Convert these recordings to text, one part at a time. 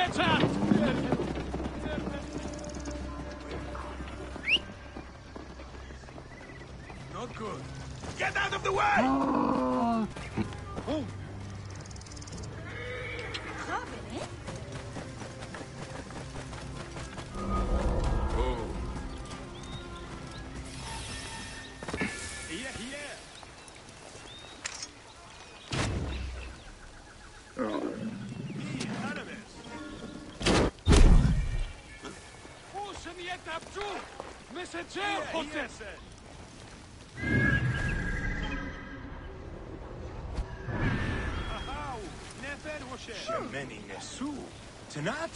Not good. Get out of the way! Oh. Shemeni Nesu. Tonight?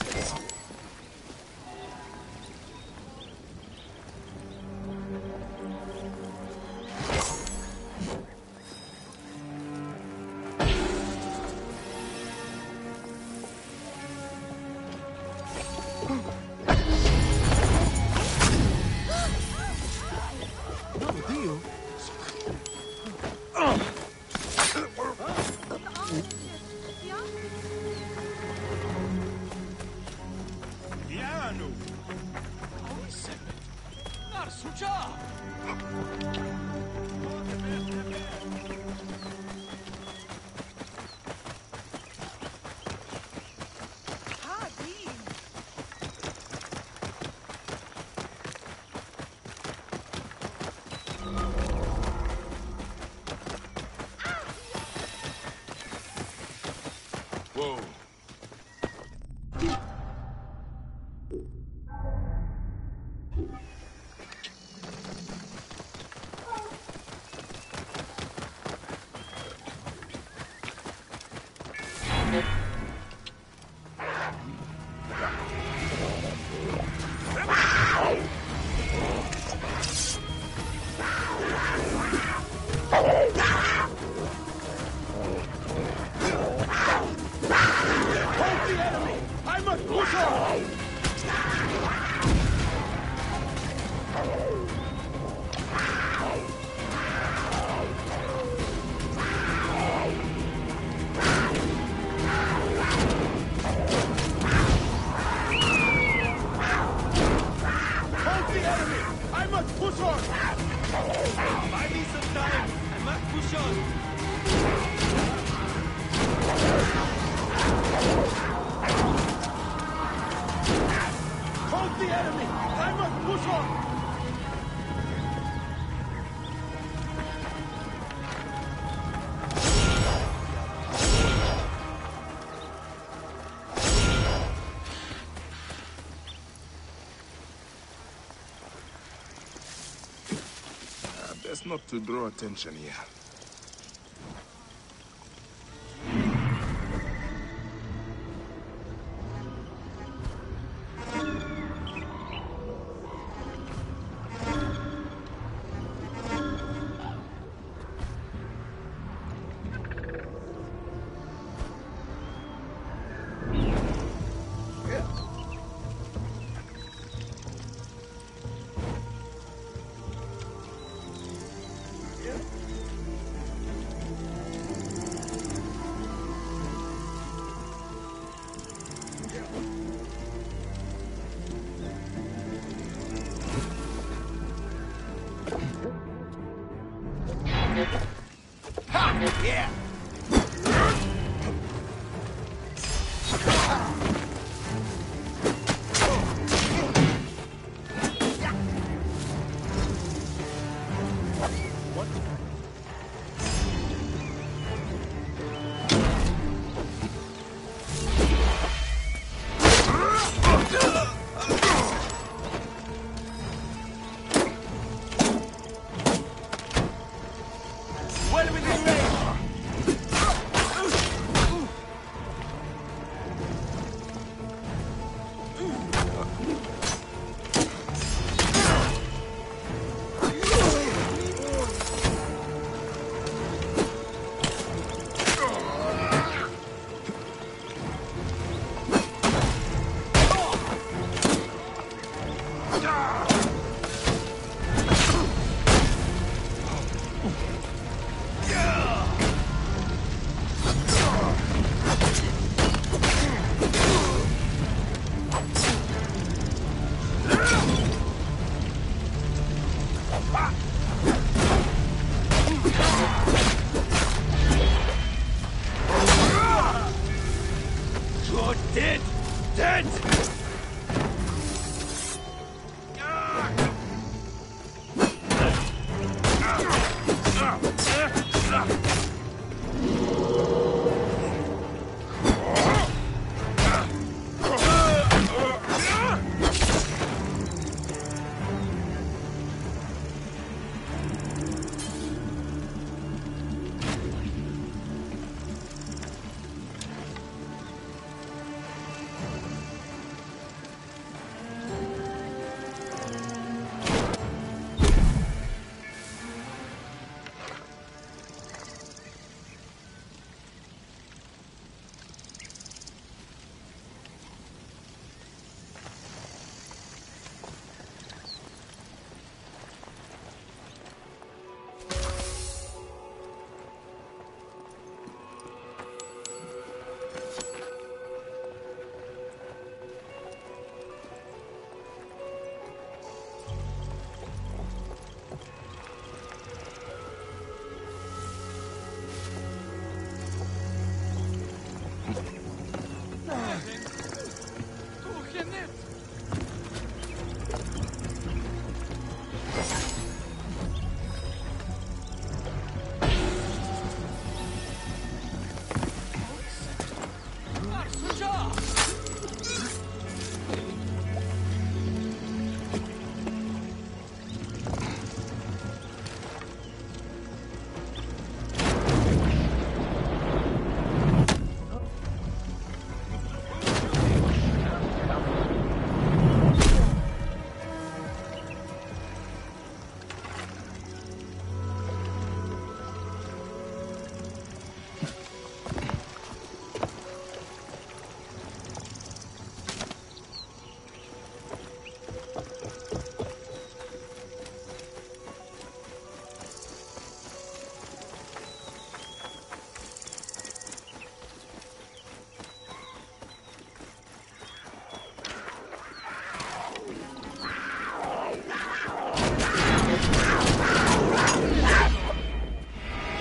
Whoa. Best not to draw attention here. Yeah.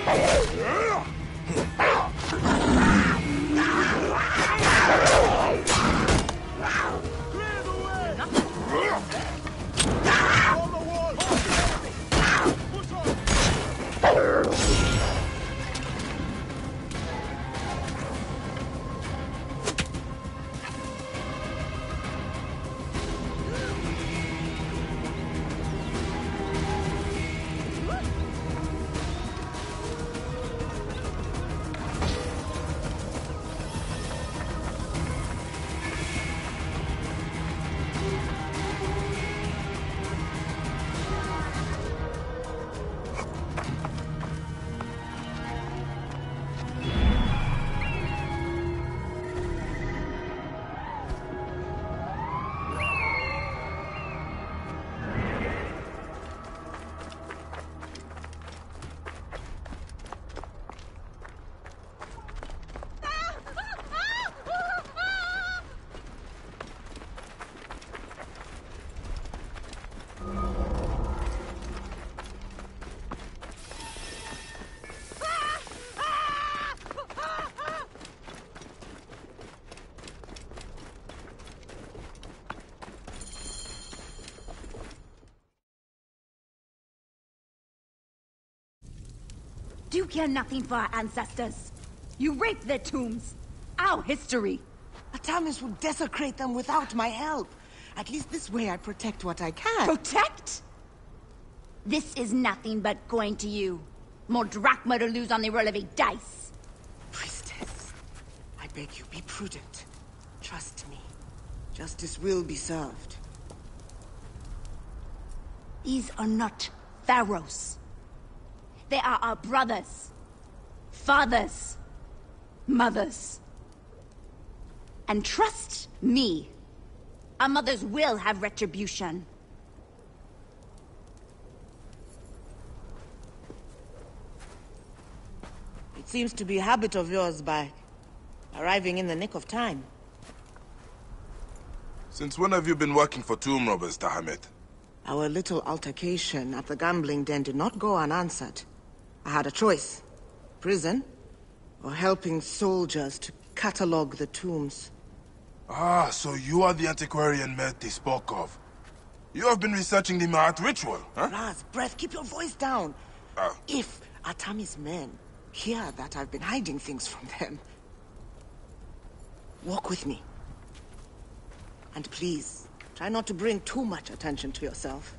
Do you care nothing for our ancestors? You raped their tombs. Our history. Artamis will desecrate them without my help. At least this way I protect what I can. Protect? This is nothing but going to you. More drachma to lose on the roll of a dice. Priestess, I beg you, be prudent. Trust me. Justice will be served. These are not pharaohs. They are our brothers, fathers, mothers. And trust me, our mothers will have retribution. It seems to be a habit of yours by arriving in the nick of time. Since when have you been working for tomb robbers, Tahamet? Our little altercation at the gambling den did not go unanswered. I had a choice. Prison, or helping soldiers to catalog the tombs. Ah, so you are the antiquarian Mert they spoke of. You have been researching the Ma'at ritual, huh? Raz, breath, keep your voice down. If Atami's men hear that I've been hiding things from them... Walk with me. And please, try not to bring too much attention to yourself.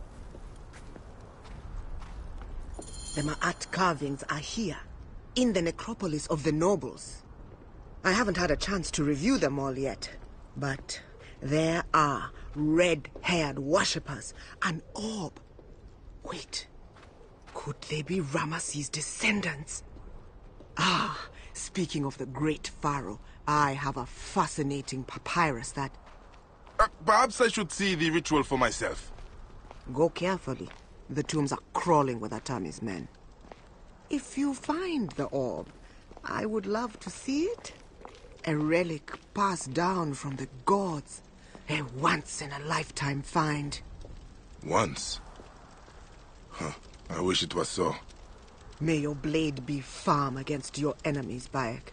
The Ma'at carvings are here, in the necropolis of the nobles. I haven't had a chance to review them all yet, but there are red-haired worshippers, an orb. Wait, could they be Ramesses' descendants? Ah, speaking of the great pharaoh, I have a fascinating papyrus that... Perhaps I should see the ritual for myself. Go carefully. The tombs are crawling with Atami's men. If you find the orb, I would love to see it. A relic passed down from the gods. A once-in-a-lifetime find. Once? Huh. I wish it was so. May your blade be firm against your enemies, Bayek.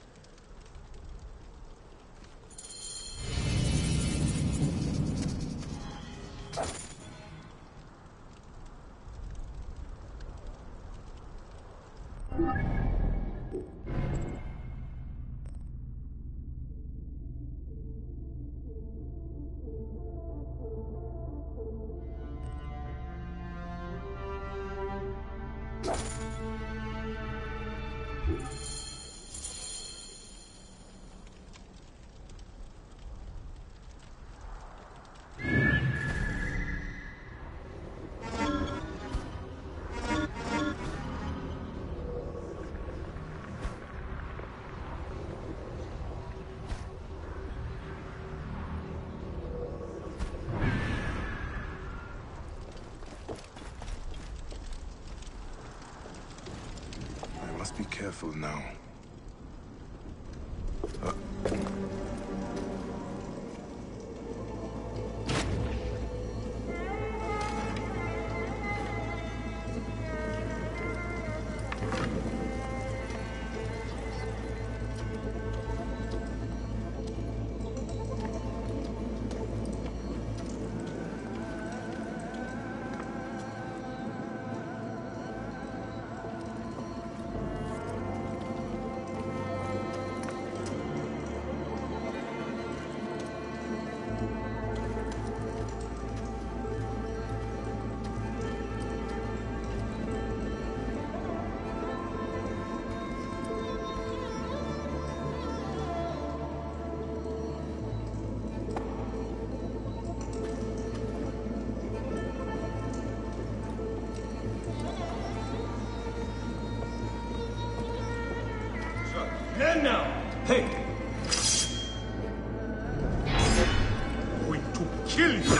Be careful now. Learn now. Hey. Going to kill you.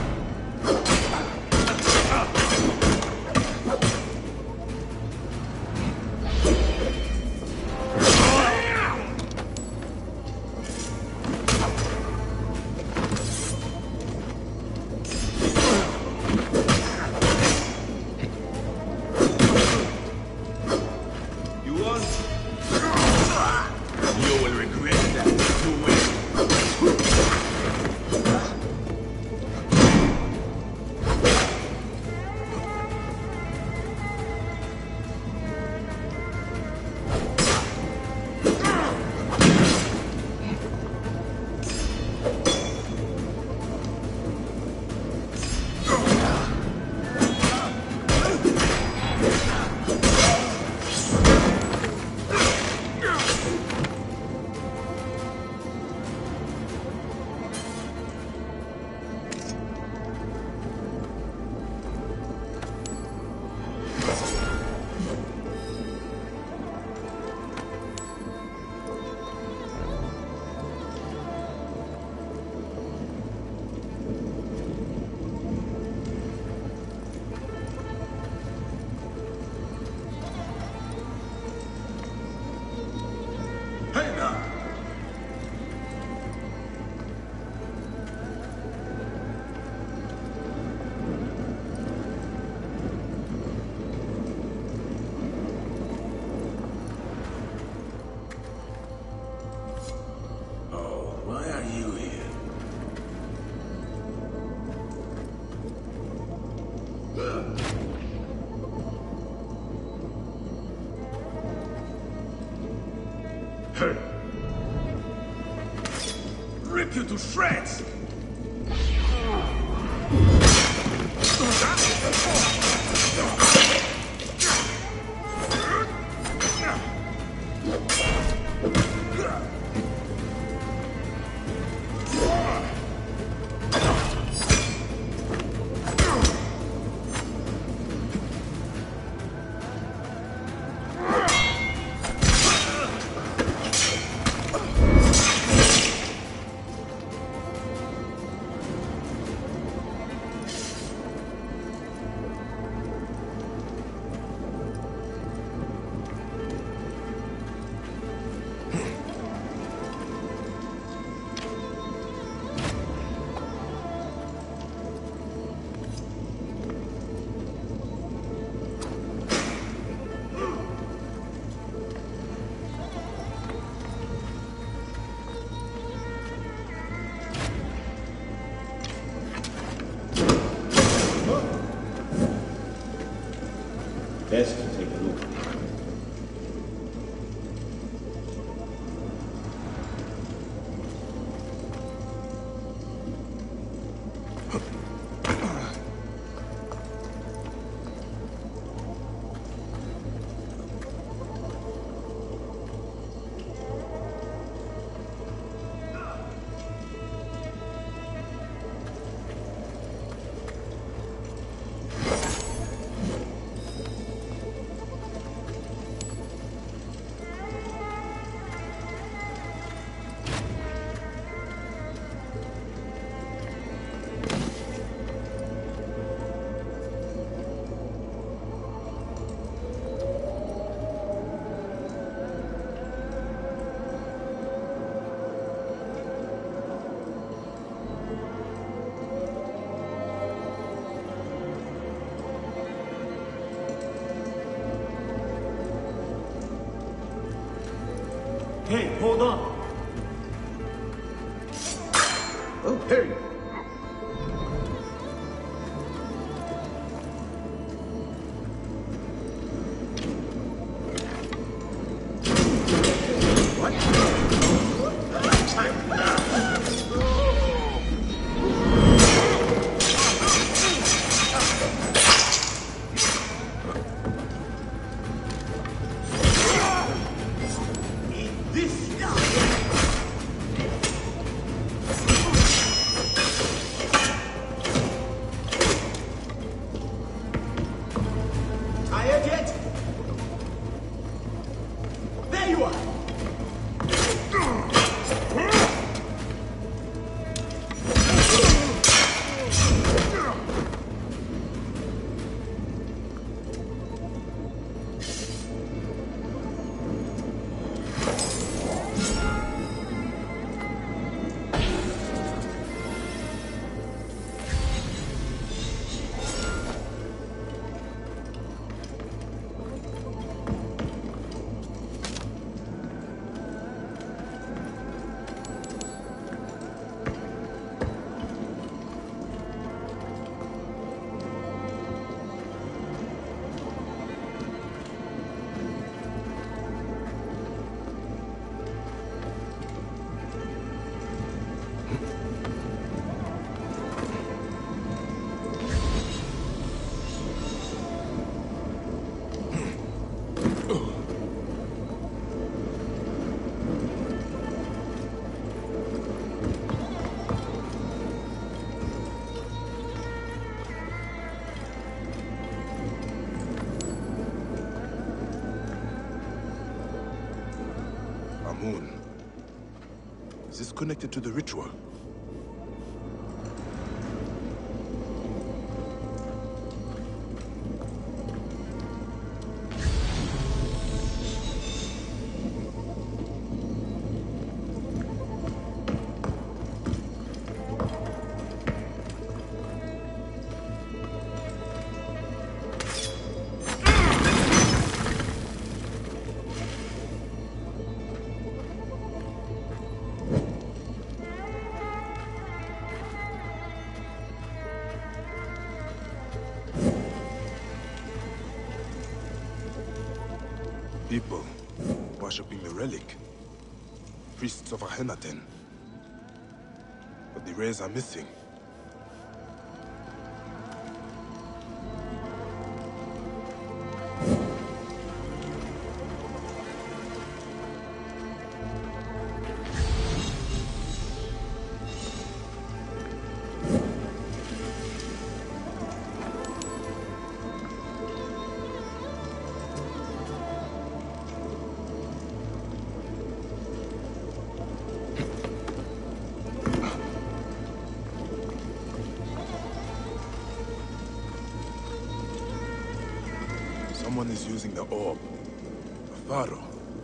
Rip you to shreds! Best to take a look. Hey, hold on. Oh, Harry. Tired yet? There you are! Amun. Is this connected to the ritual? People worshipping the relic. Priests of Akhenaten. But the rays are missing. Someone is using the orb. A pharaoh.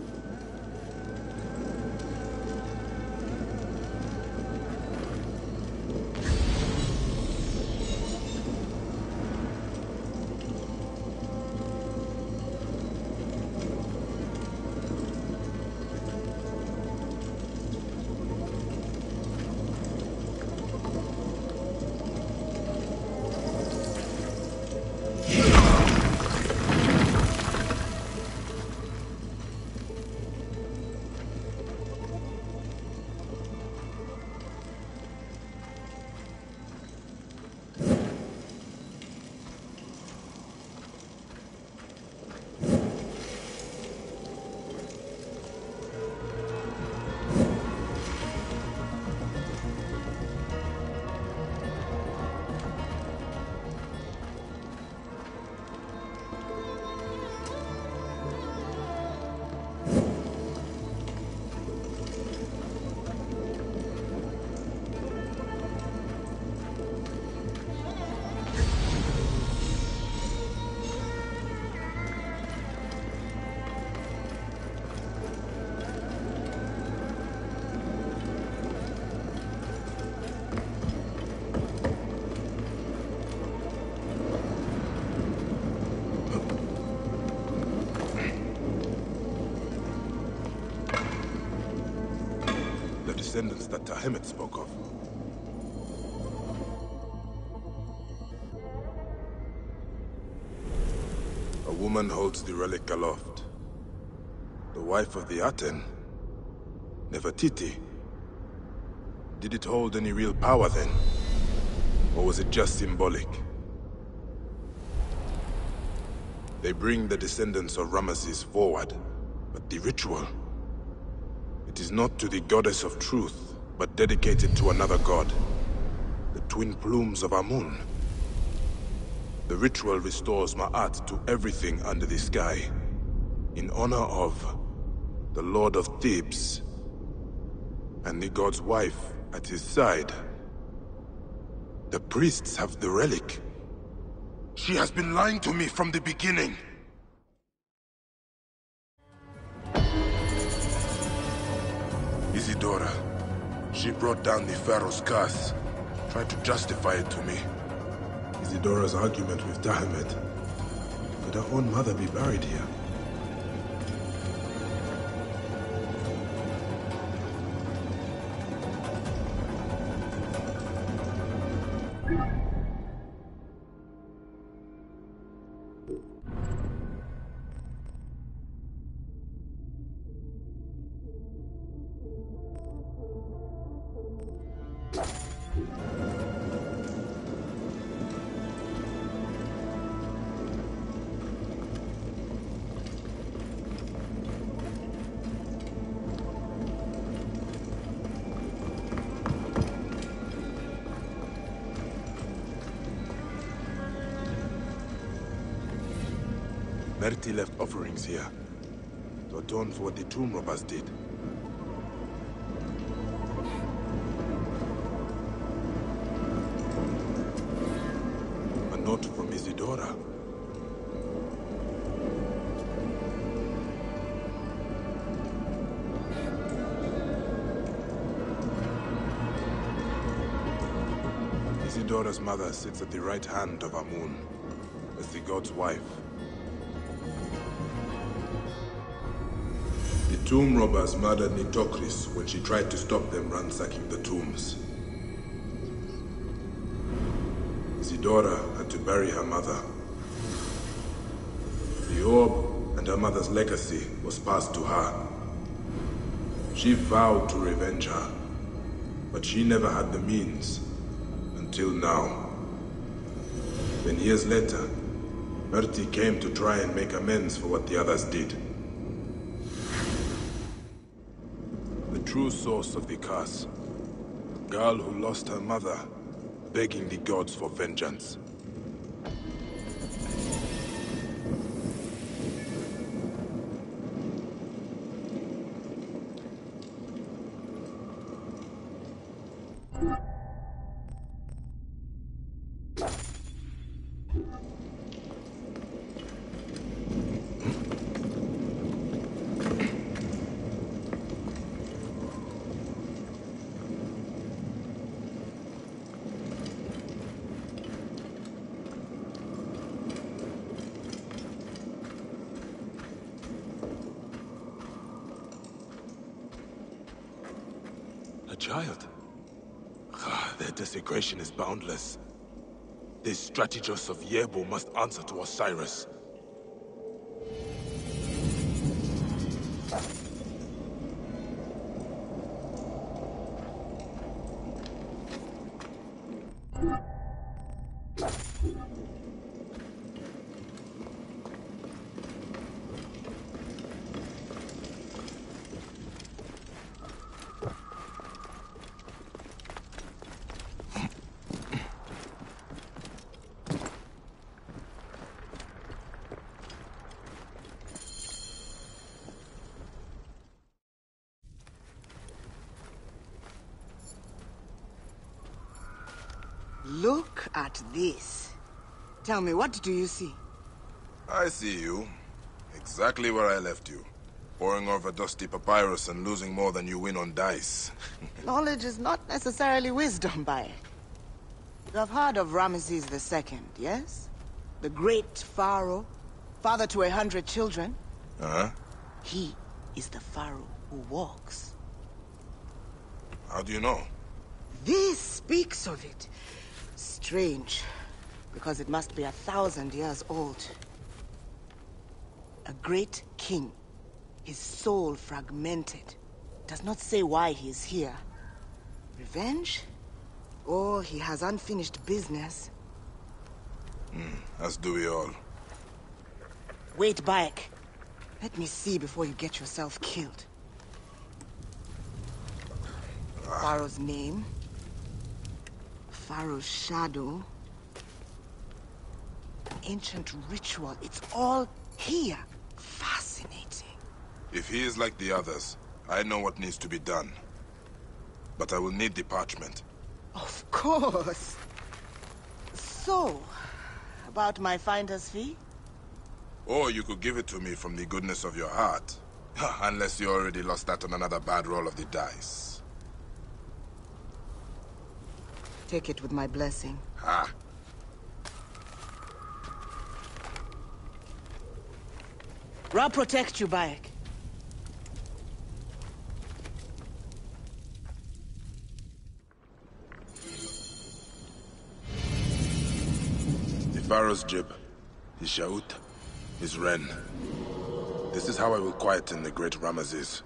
Descendants that Tahemet spoke of. A woman holds the relic aloft. The wife of the Aten, Nefertiti. Did it hold any real power then? Or was it just symbolic? They bring the descendants of Ramesses forward, but the ritual... It is not to the goddess of truth, but dedicated to another god. The twin plumes of Amun. The ritual restores Ma'at to everything under the sky. In honor of the Lord of Thebes. And the god's wife at his side. The priests have the relic. She has been lying to me from the beginning. Isidora. She brought down the Pharaoh's curse. Tried to justify it to me. Isidora's argument with Tahemet. Could her own mother be buried here? Merti left offerings here to atone for what the tomb robbers did. A note from Isidora. Isidora's mother sits at the right hand of Amun as the god's wife. The tomb robbers murdered Nitocris when she tried to stop them ransacking the tombs. Isidora had to bury her mother. The orb and her mother's legacy was passed to her. She vowed to revenge her, but she never had the means. Until now. Then years later, Merti came to try and make amends for what the others did. The true source of the curse. A girl who lost her mother, begging the gods for vengeance. A child? Their desecration is boundless. This strategos of Yebo must answer to Osiris. Look at this. Tell me, what do you see? I see you. Exactly where I left you. Poring over dusty papyrus and losing more than you win on dice. Knowledge is not necessarily wisdom, Bayek. You have heard of Ramesses II, yes? The great pharaoh, father to 100 children. Uh-huh. He is the pharaoh who walks. How do you know? This speaks of it. Strange, because it must be 1,000 years old. A great king, his soul fragmented. Does not say why he is here. Revenge? Or he has unfinished business. As do we all. Wait, Bayek. Let me see before you get yourself killed. Pharaoh's name. Pharaoh's shadow. An ancient ritual. It's all here. Fascinating. If he is like the others, I know what needs to be done. But I will need the parchment. Of course. So, about my finder's fee? Or you could give it to me from the goodness of your heart. Unless you already lost that on another bad roll of the dice. Take it with my blessing. Ha! Ra protect you, Bayek. The Pharaoh's jib, his shaut, his wren. This is how I will quieten the great Ramesses.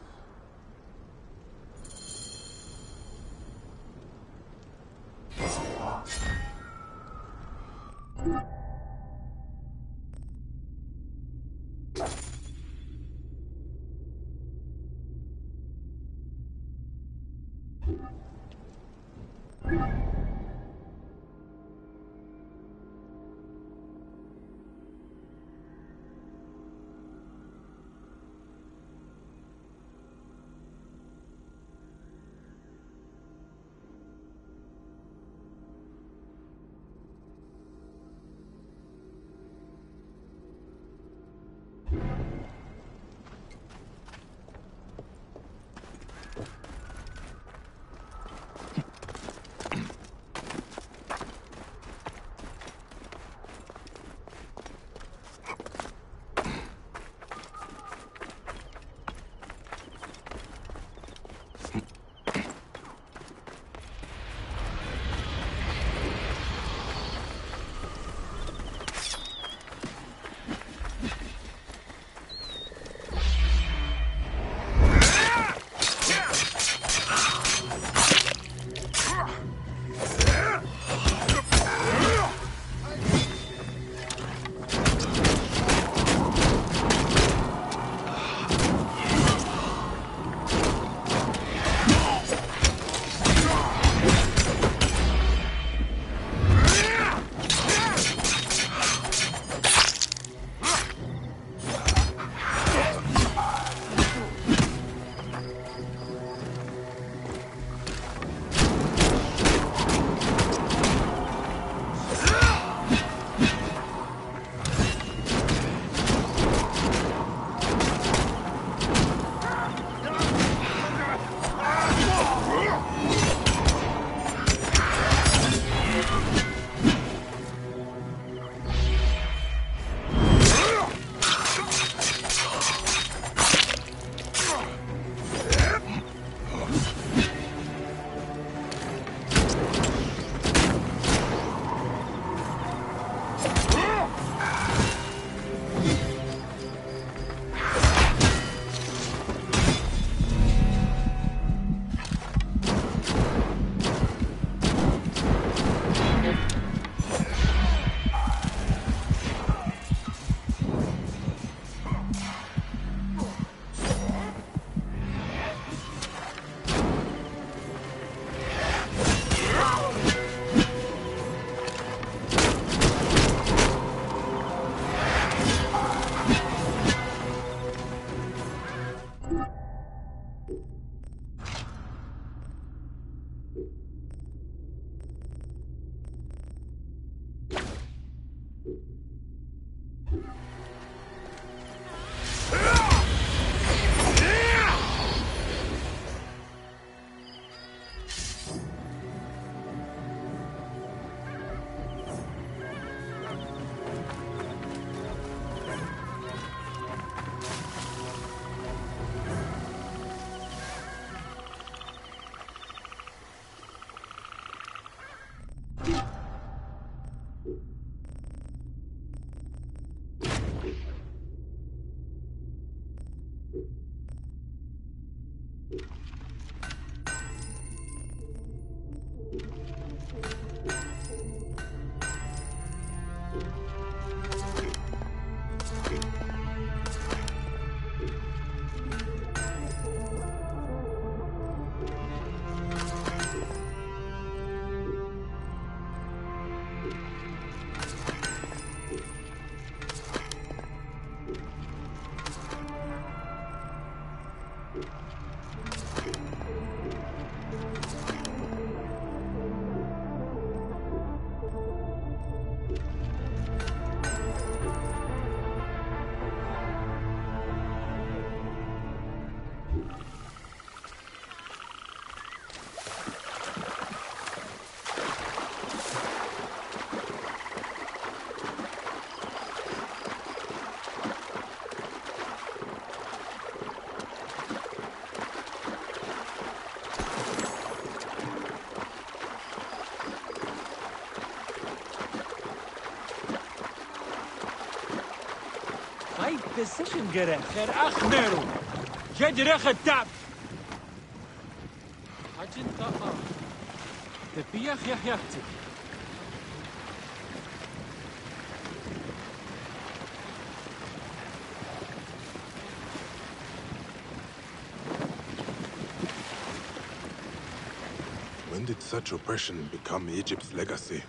decision gerecht. Achmeru. Jedrege tap. Hajin ta'a. Tepiach yahyati. When did such oppression become Egypt's legacy?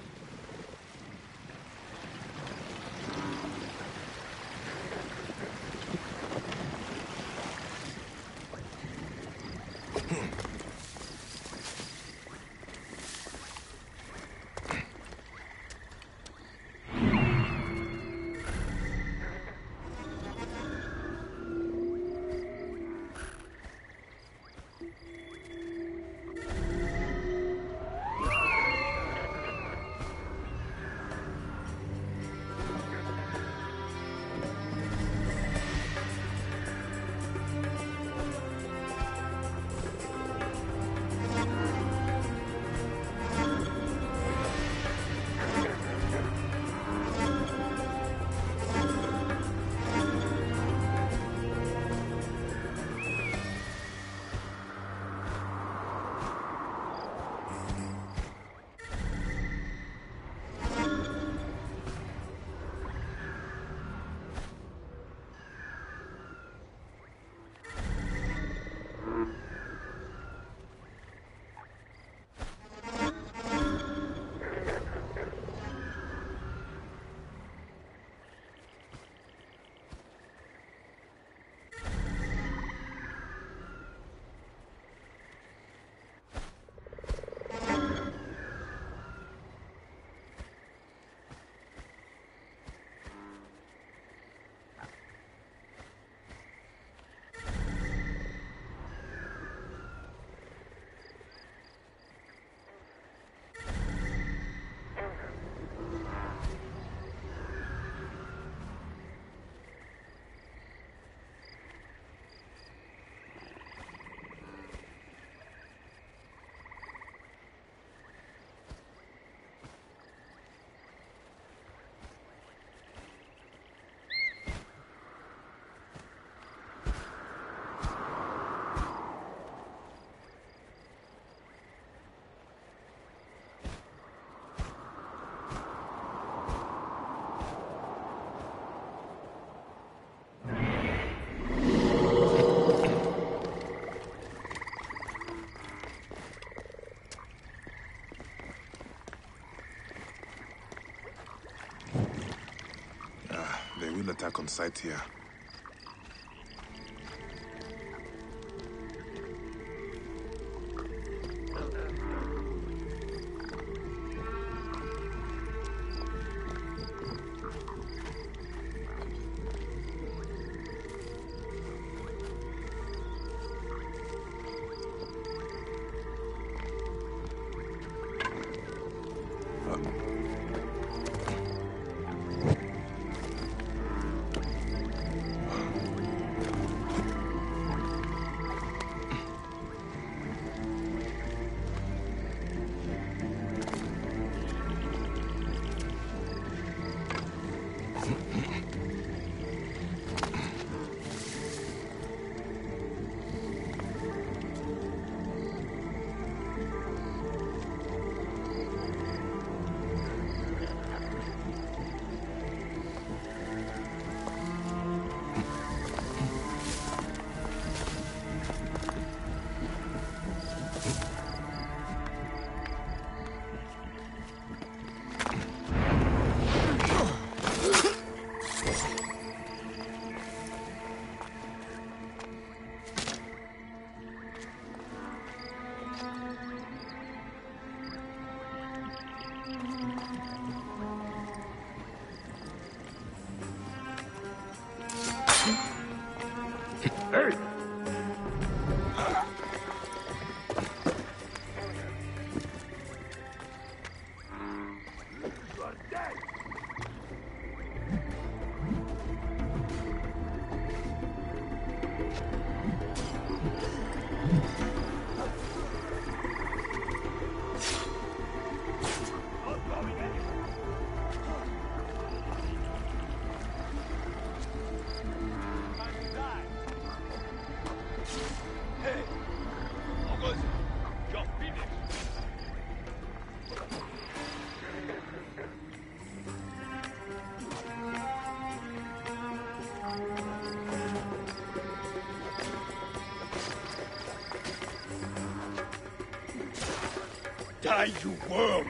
They will attack on sight here. Hey! Die, you worm!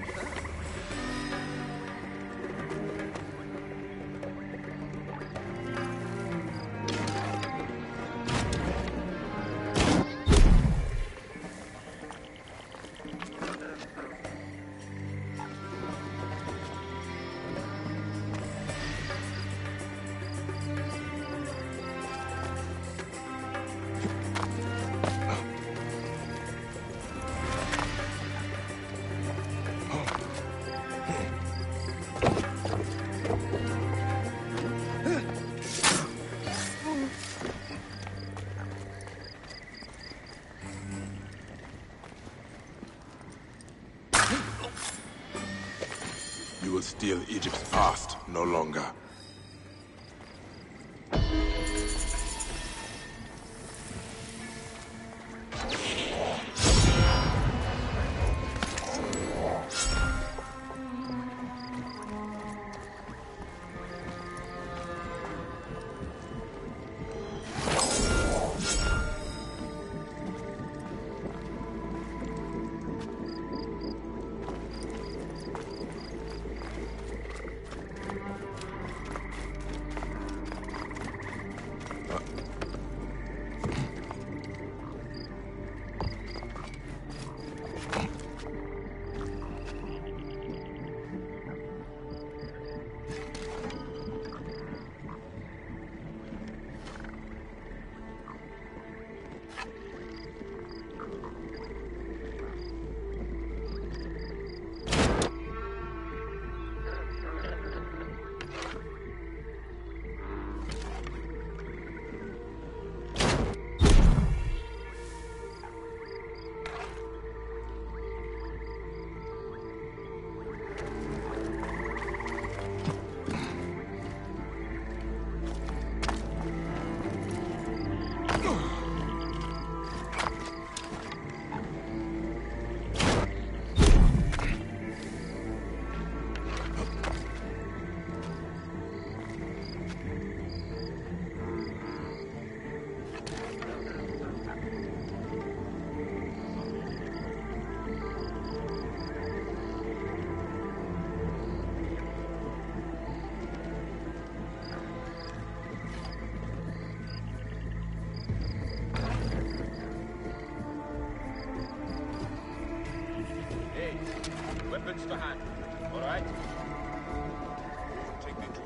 You will steal Egypt's past no longer. Weapons to hand. All right? Take me to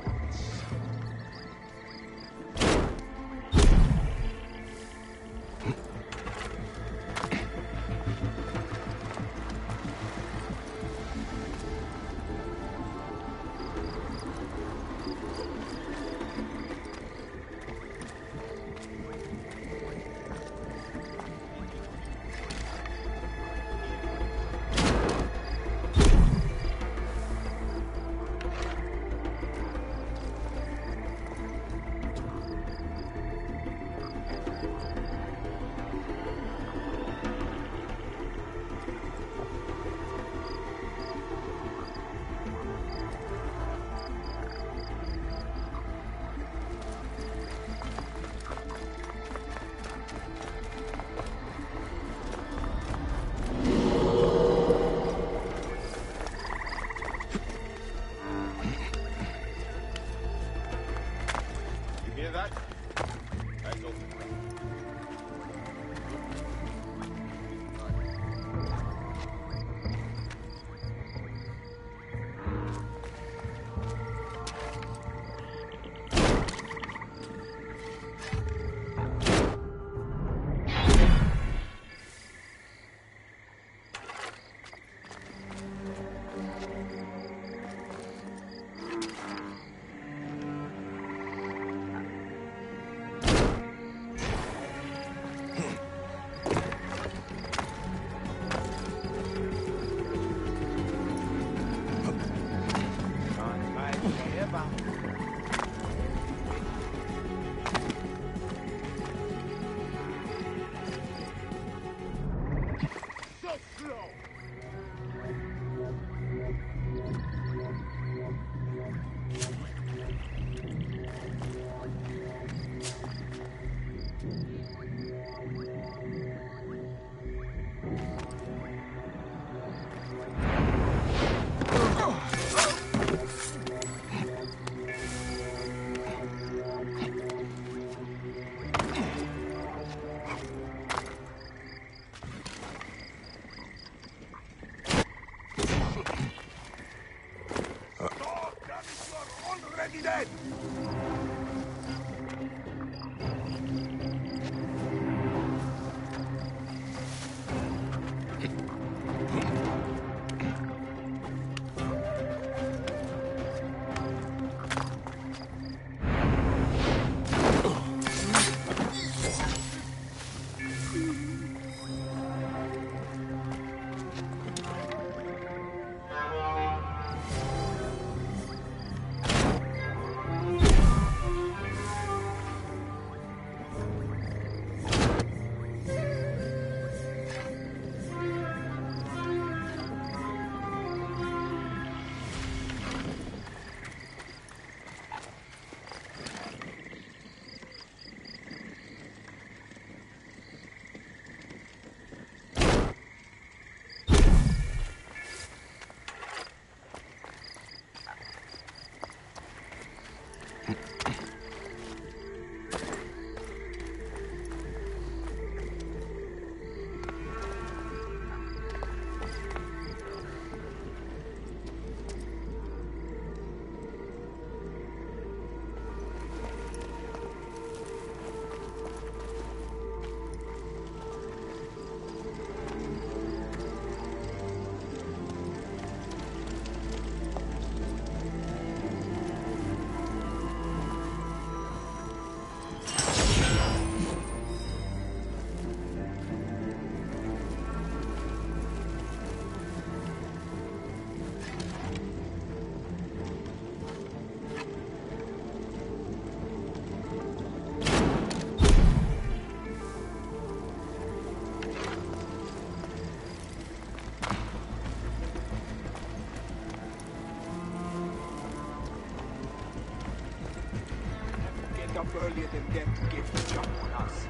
Get up earlier than them to get the jump on us.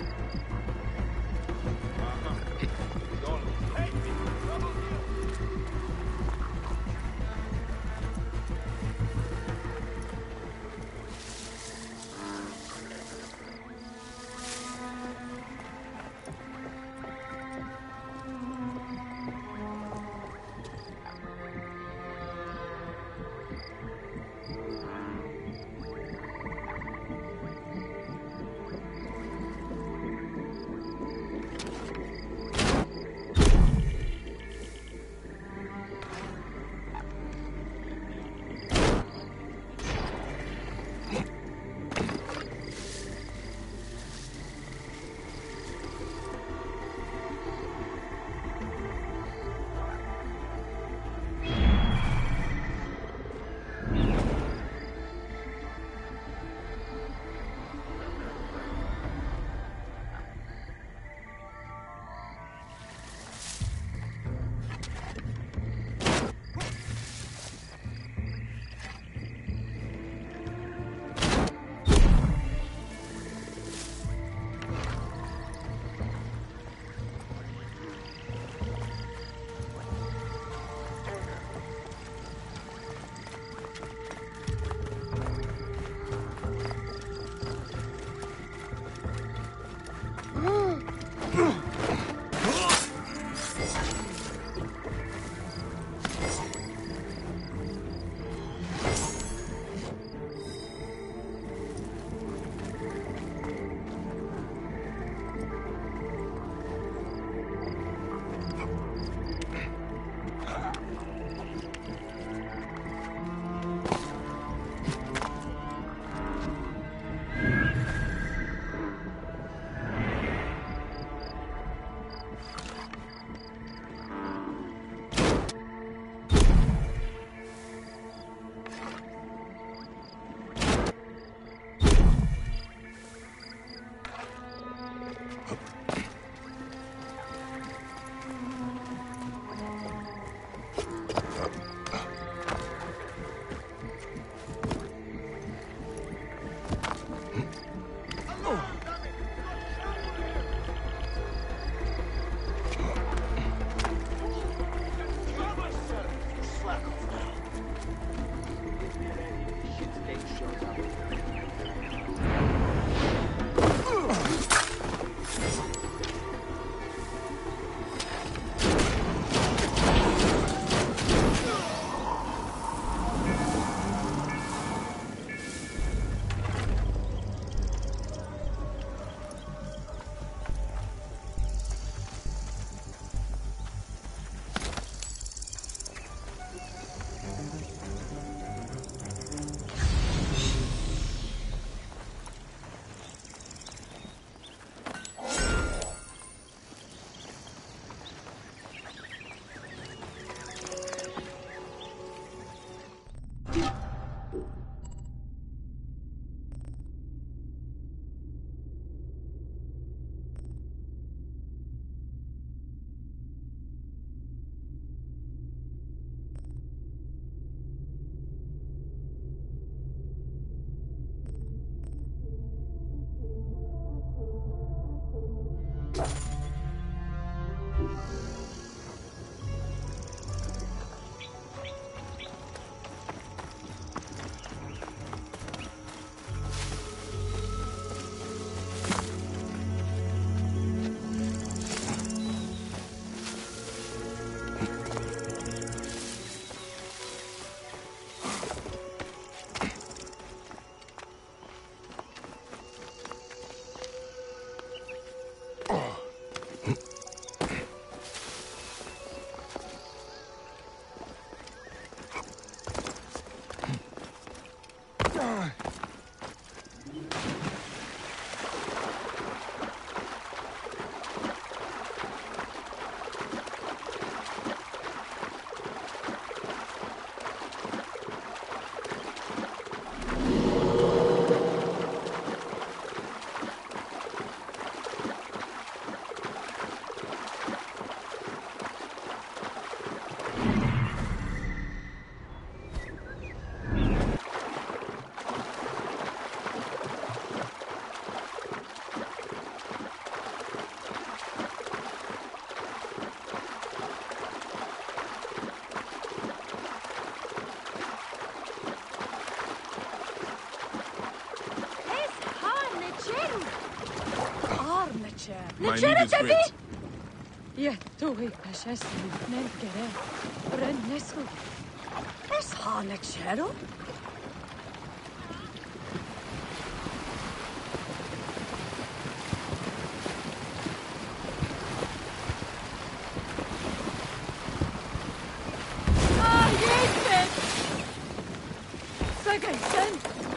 My need is great. يتوي بشاسي من جرا رنسو إس هانك شارو يسبت سجيسن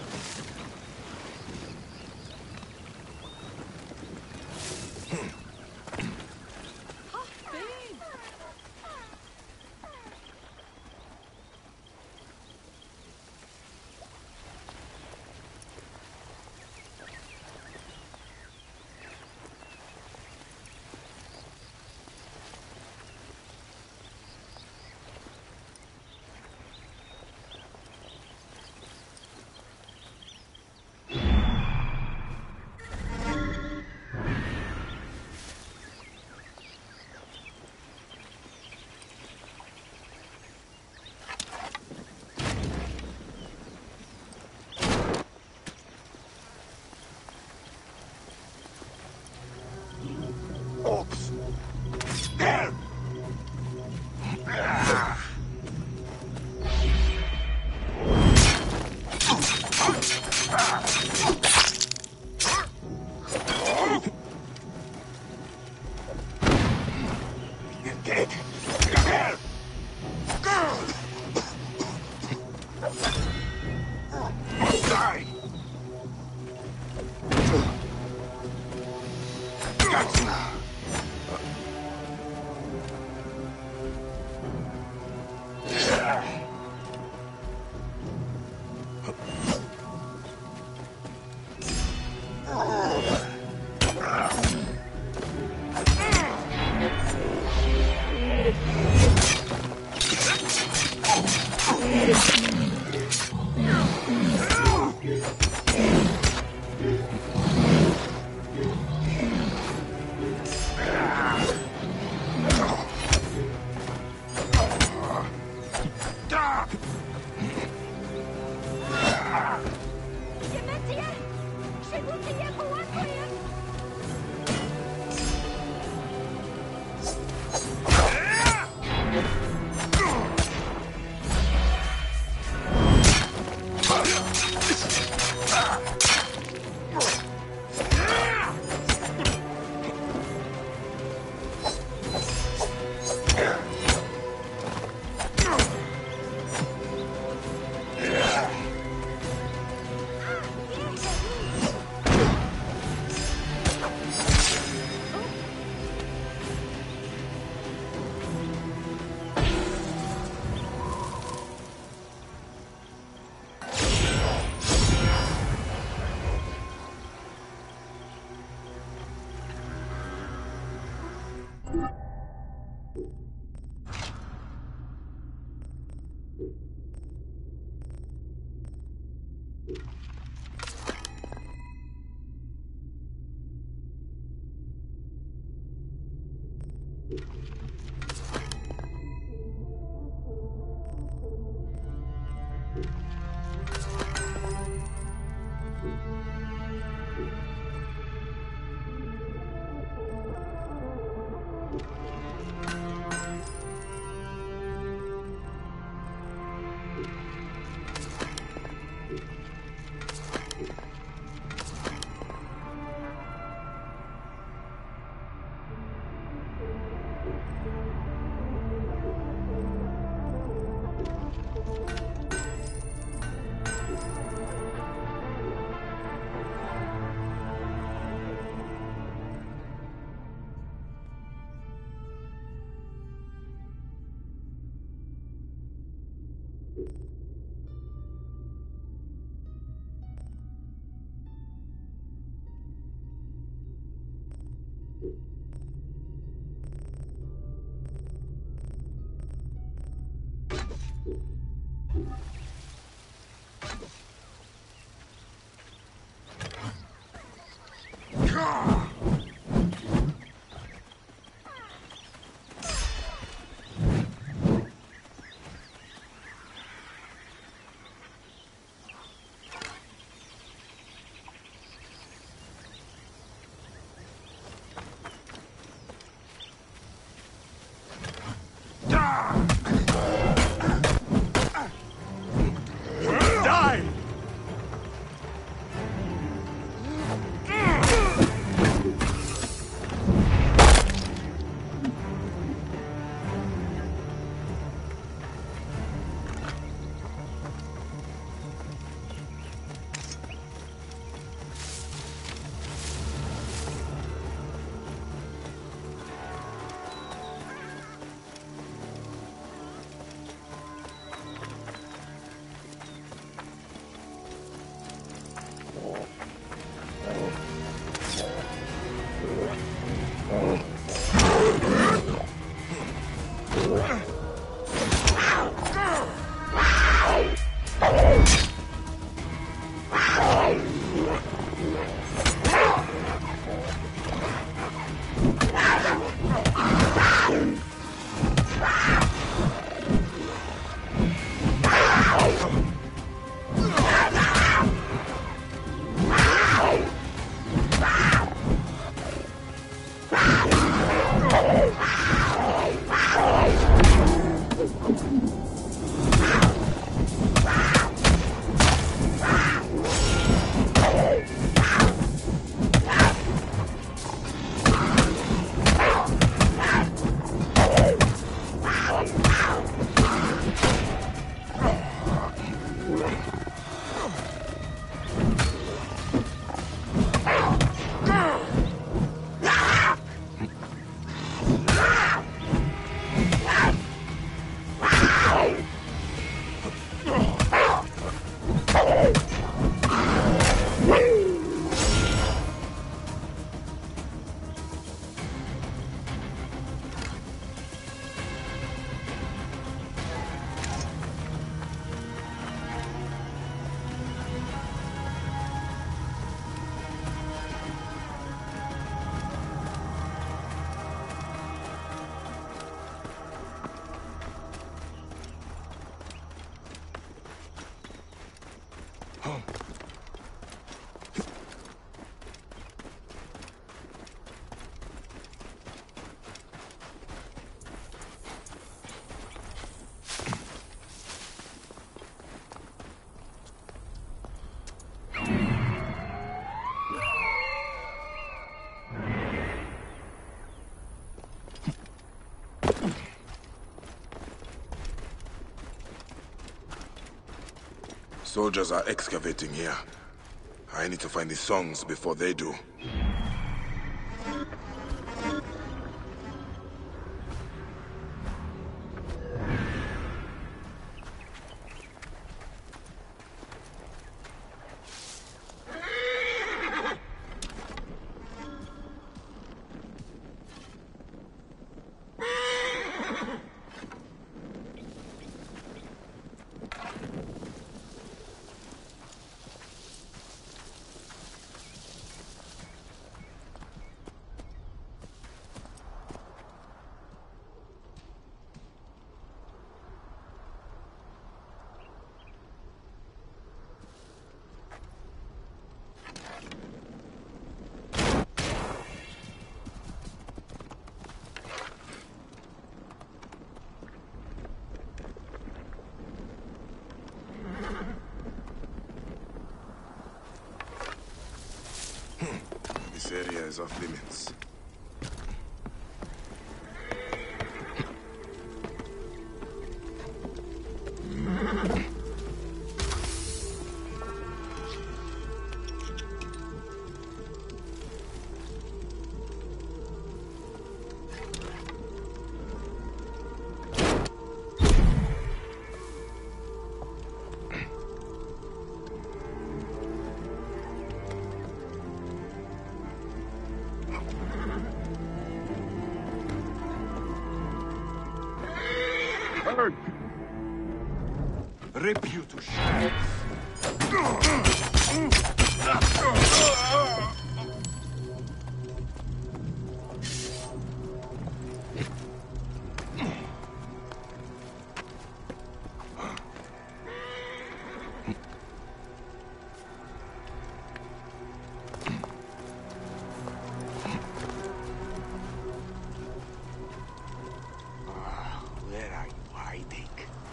Orcs! There! You're dead. There! Die! Got you! Soldiers are excavating here. I need to find the songs before they do. is off limits. Rip you to shreds. Where are you hiding?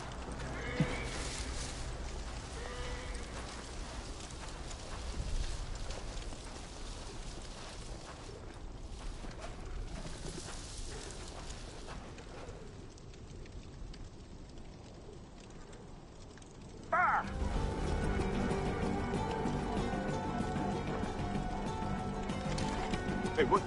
Hey, what?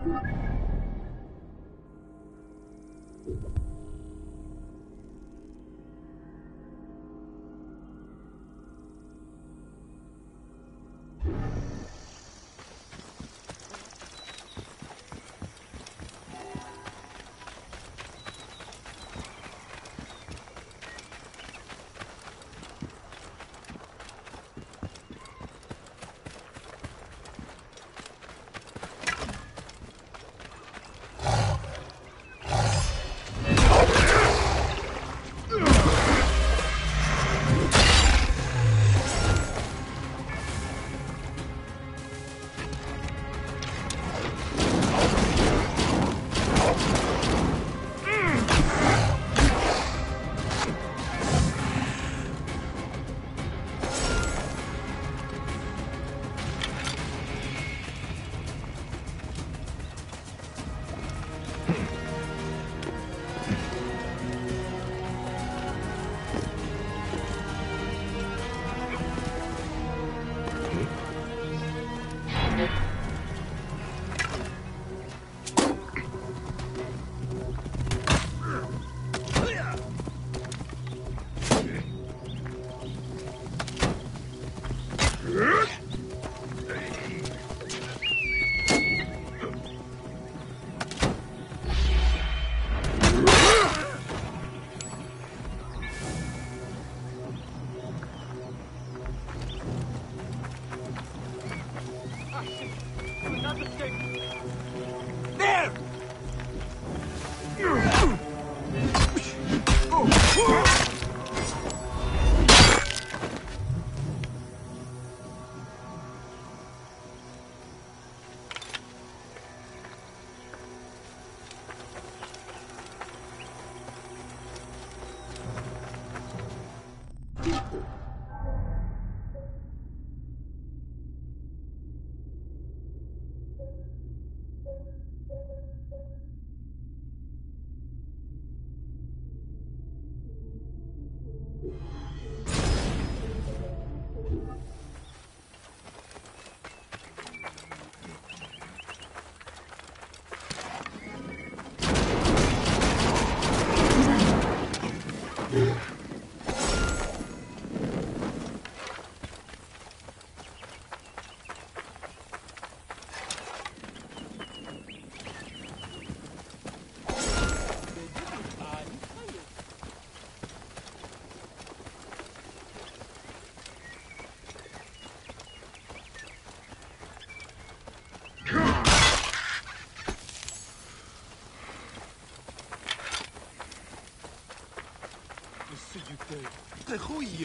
De goeie.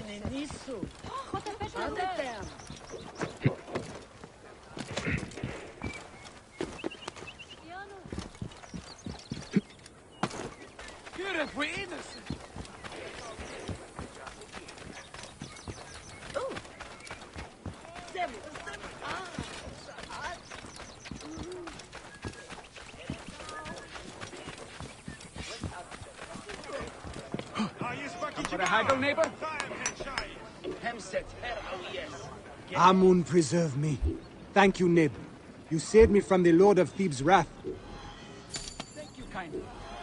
For a haggle, neighbor? Amun preserve me. Thank you, Nib. You saved me from the Lord of Thebes' wrath. Thank you kindly.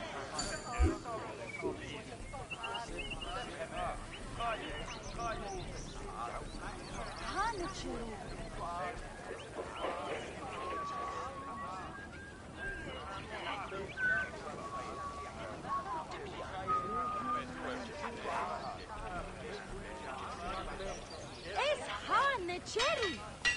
Cherry!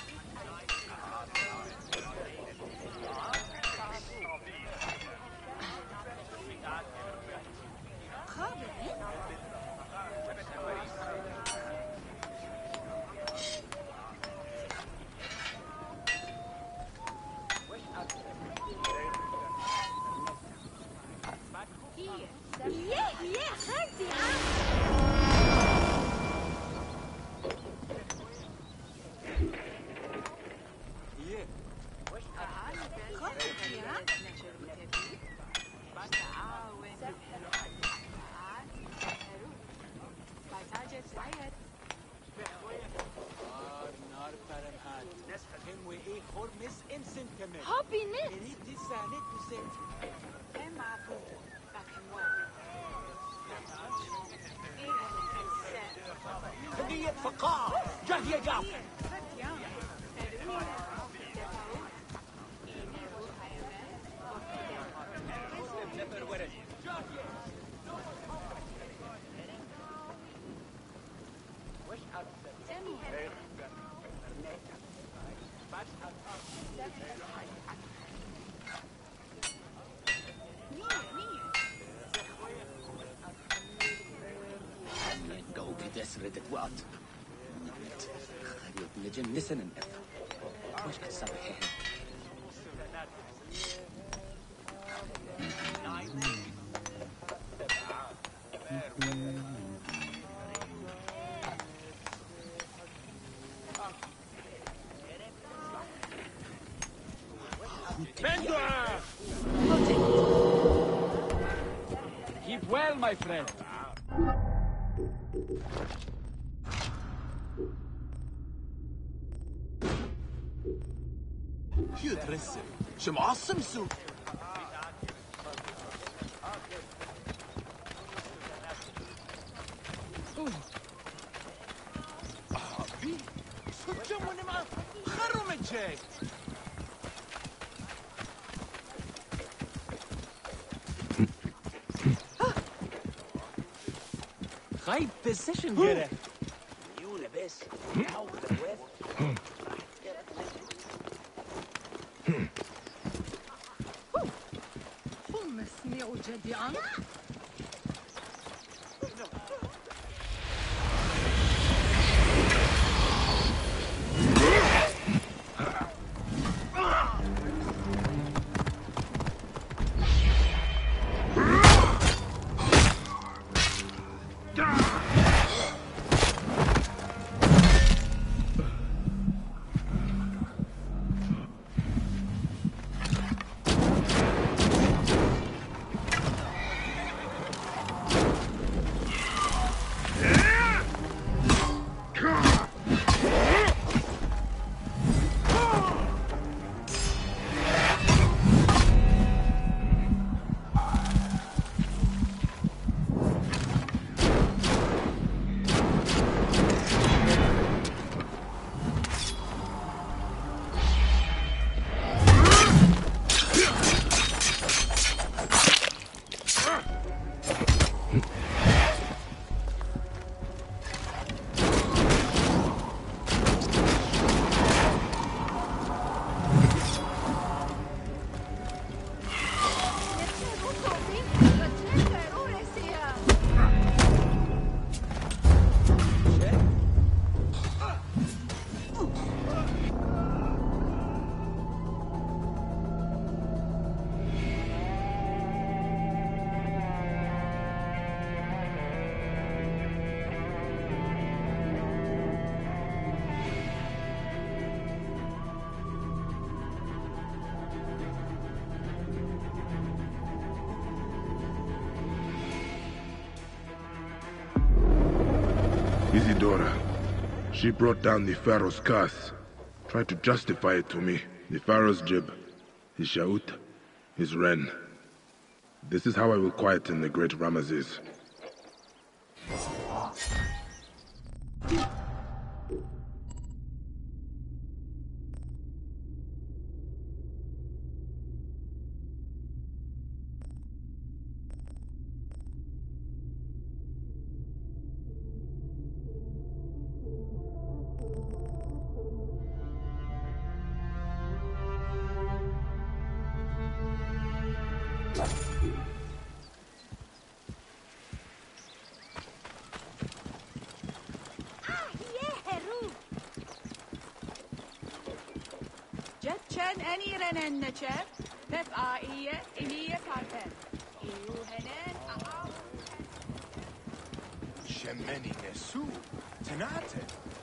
ردت وقت نمت خريط نجم نسن الأثر وش كتسوي Keep well, my friend. يدرس شمعصم سوق أبي سجموني ما خرم الجاي High position, Gere. You the best. Now the breath. Isidora. She brought down the Pharaoh's curse. Tried to justify it to me. The Pharaoh's jib, his Shaut, his Ren. This is how I will quieten the great Ramesses. Jetchen any renen necher, def aiye iniye parten. Iu henen aha. Shemeni nesu. Tenate.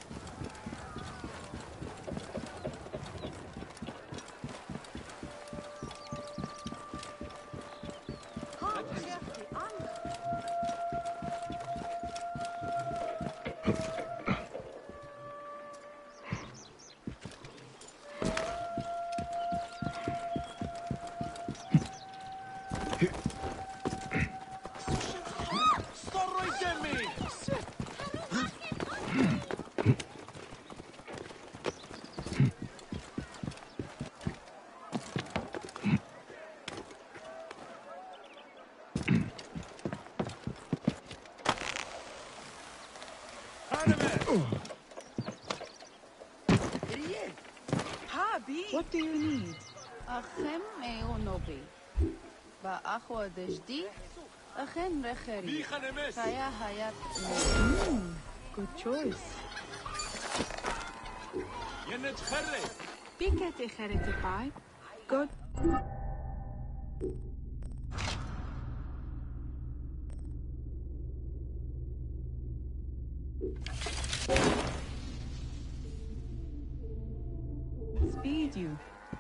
What do you need? Achem meonobi. Ba'achwa dejdi. Achen recheri. Kaya hayat. Good choice. Pikete cherete pai. Good. Speed you.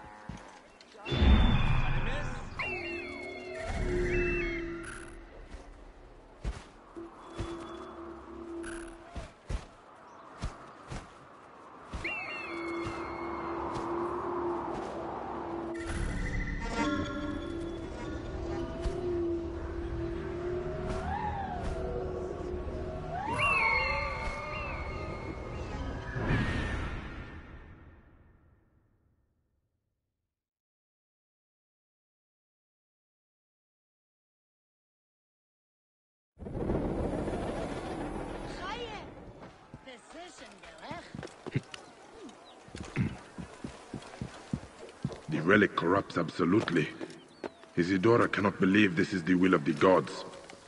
The relic corrupts absolutely. Isidora cannot believe this is the will of the gods.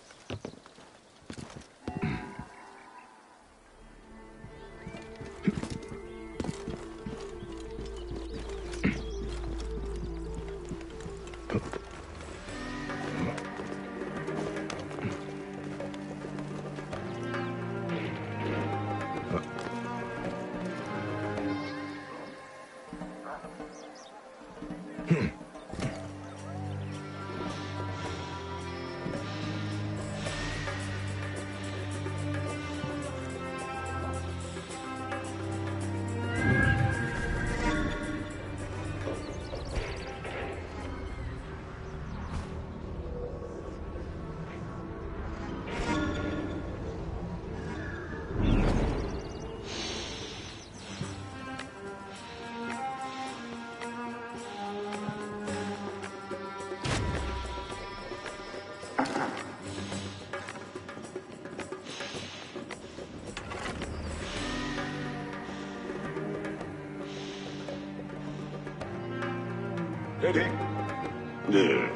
Ready? There.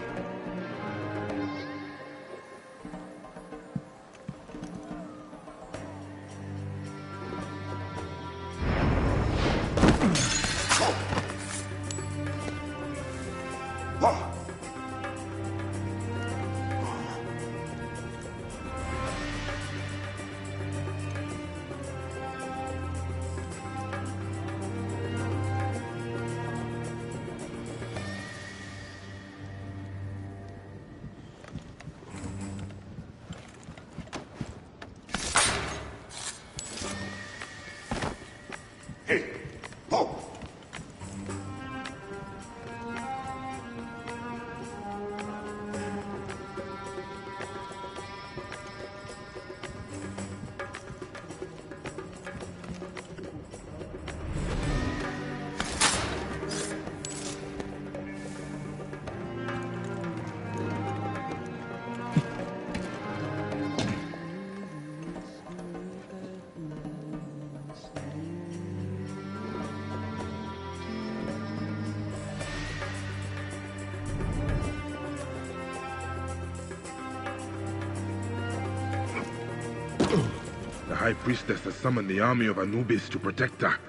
High Priestess has summoned the army of Anubis to protect her.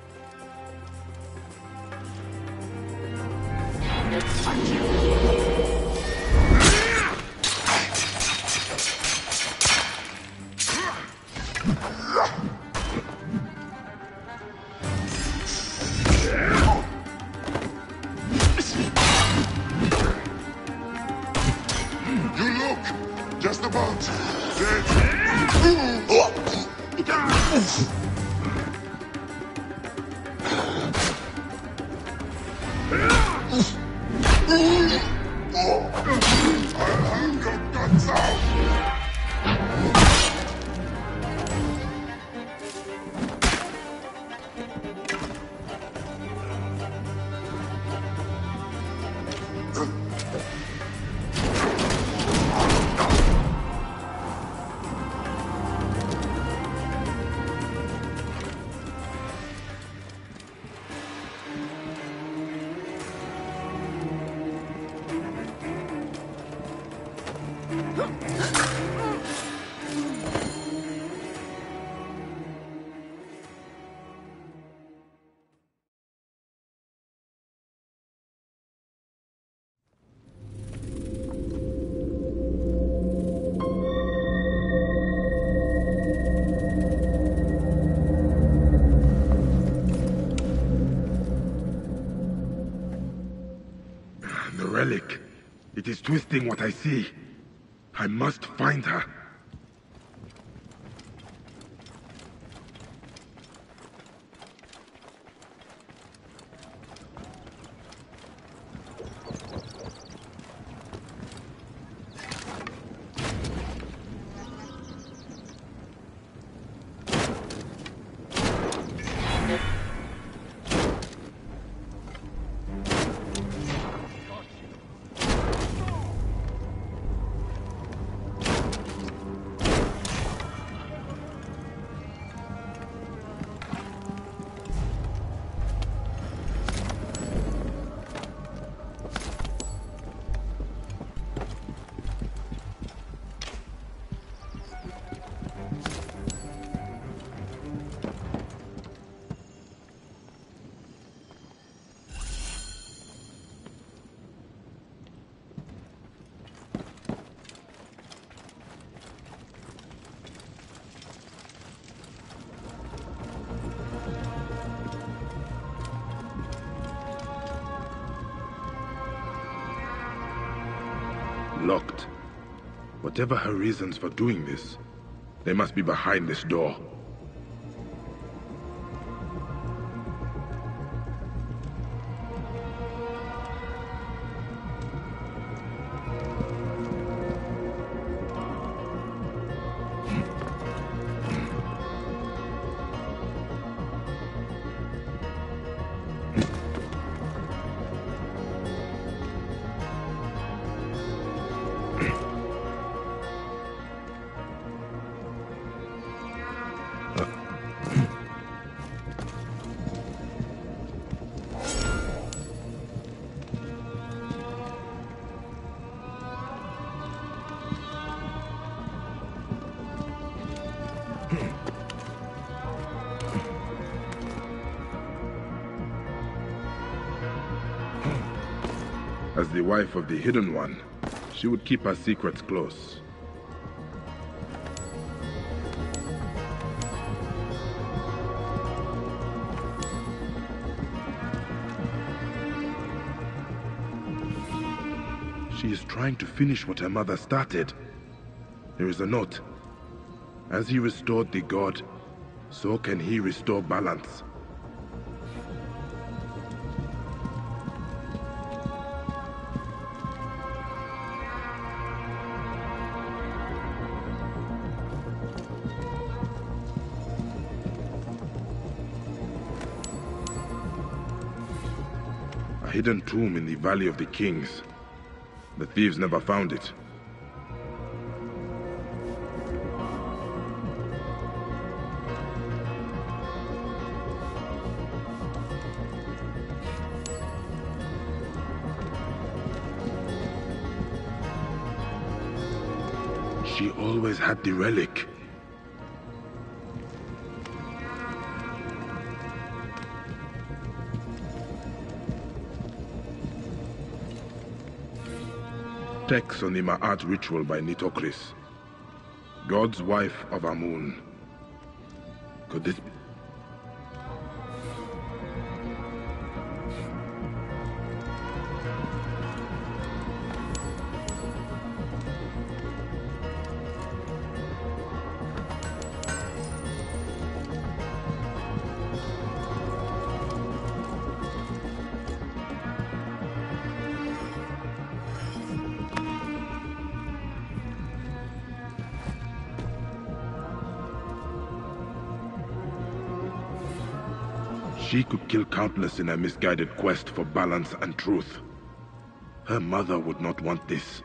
The relic. It is twisting what I see. I must find her. Locked. Whatever her reasons for doing this, they must be behind this door. As the wife of the Hidden One, she would keep her secrets close. She is trying to finish what her mother started. There is a note. As he restored the god, so can he restore balance. A hidden tomb in the Valley of the Kings. The thieves never found it. She always had the relic. text on the Ma'at ritual by Nitocris. God's wife of Amun. Could this be? She could kill countless in her misguided quest for balance and truth. Her mother would not want this.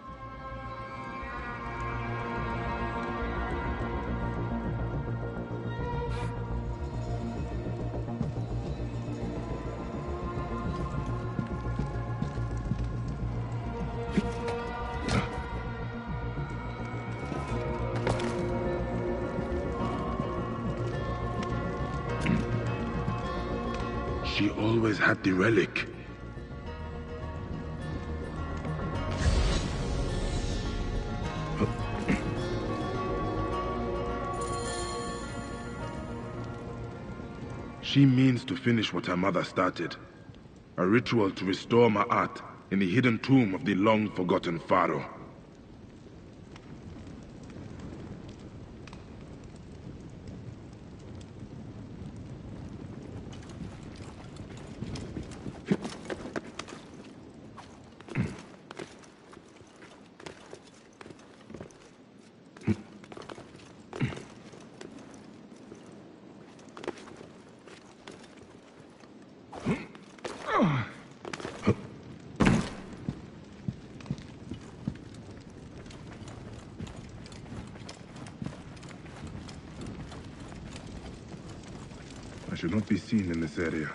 She always had the relic. She means to finish what her mother started. A ritual to restore Ma'at in the hidden tomb of the long-forgotten pharaoh. I should not be seen in this area.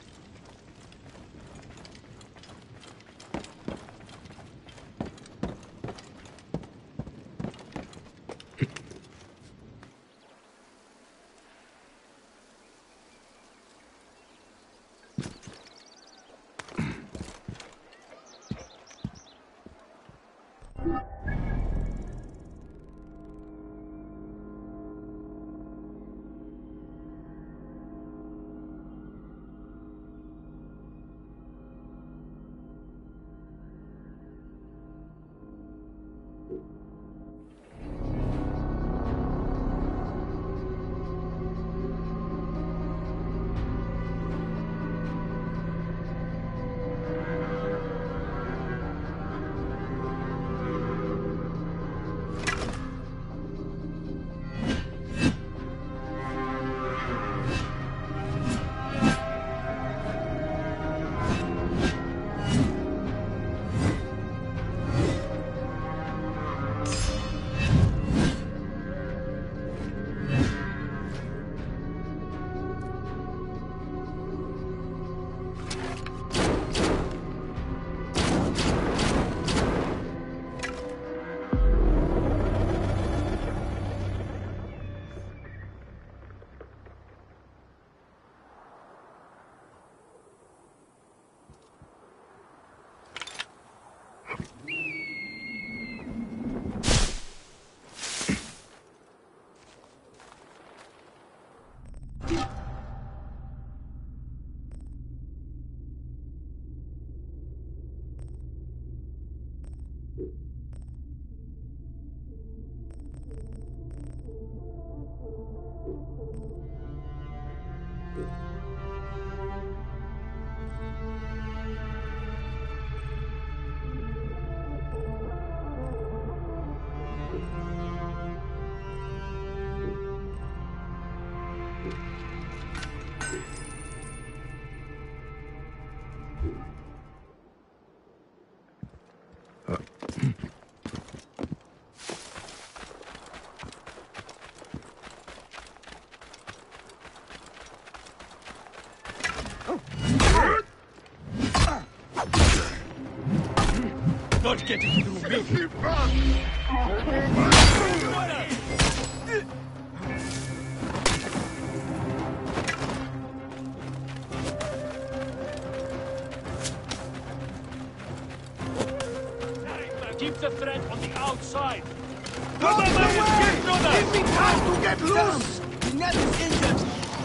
Not getting through me. Keep a threat on the outside. Give me time to get loose! Ned is injured!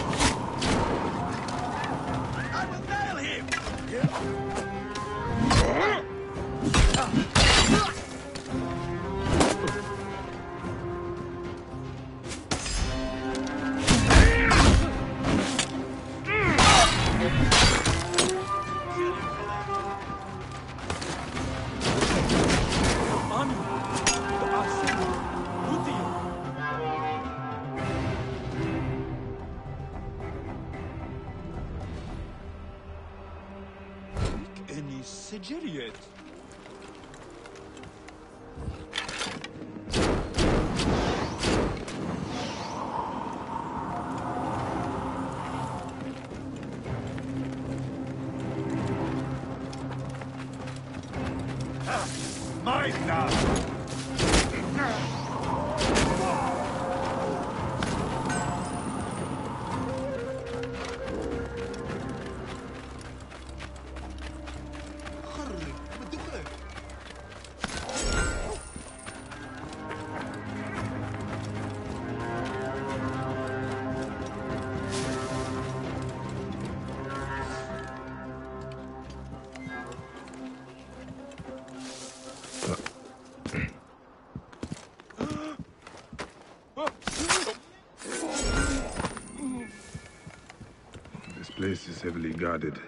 I will nail him! Sigiriet. Mine now. This place is heavily guarded.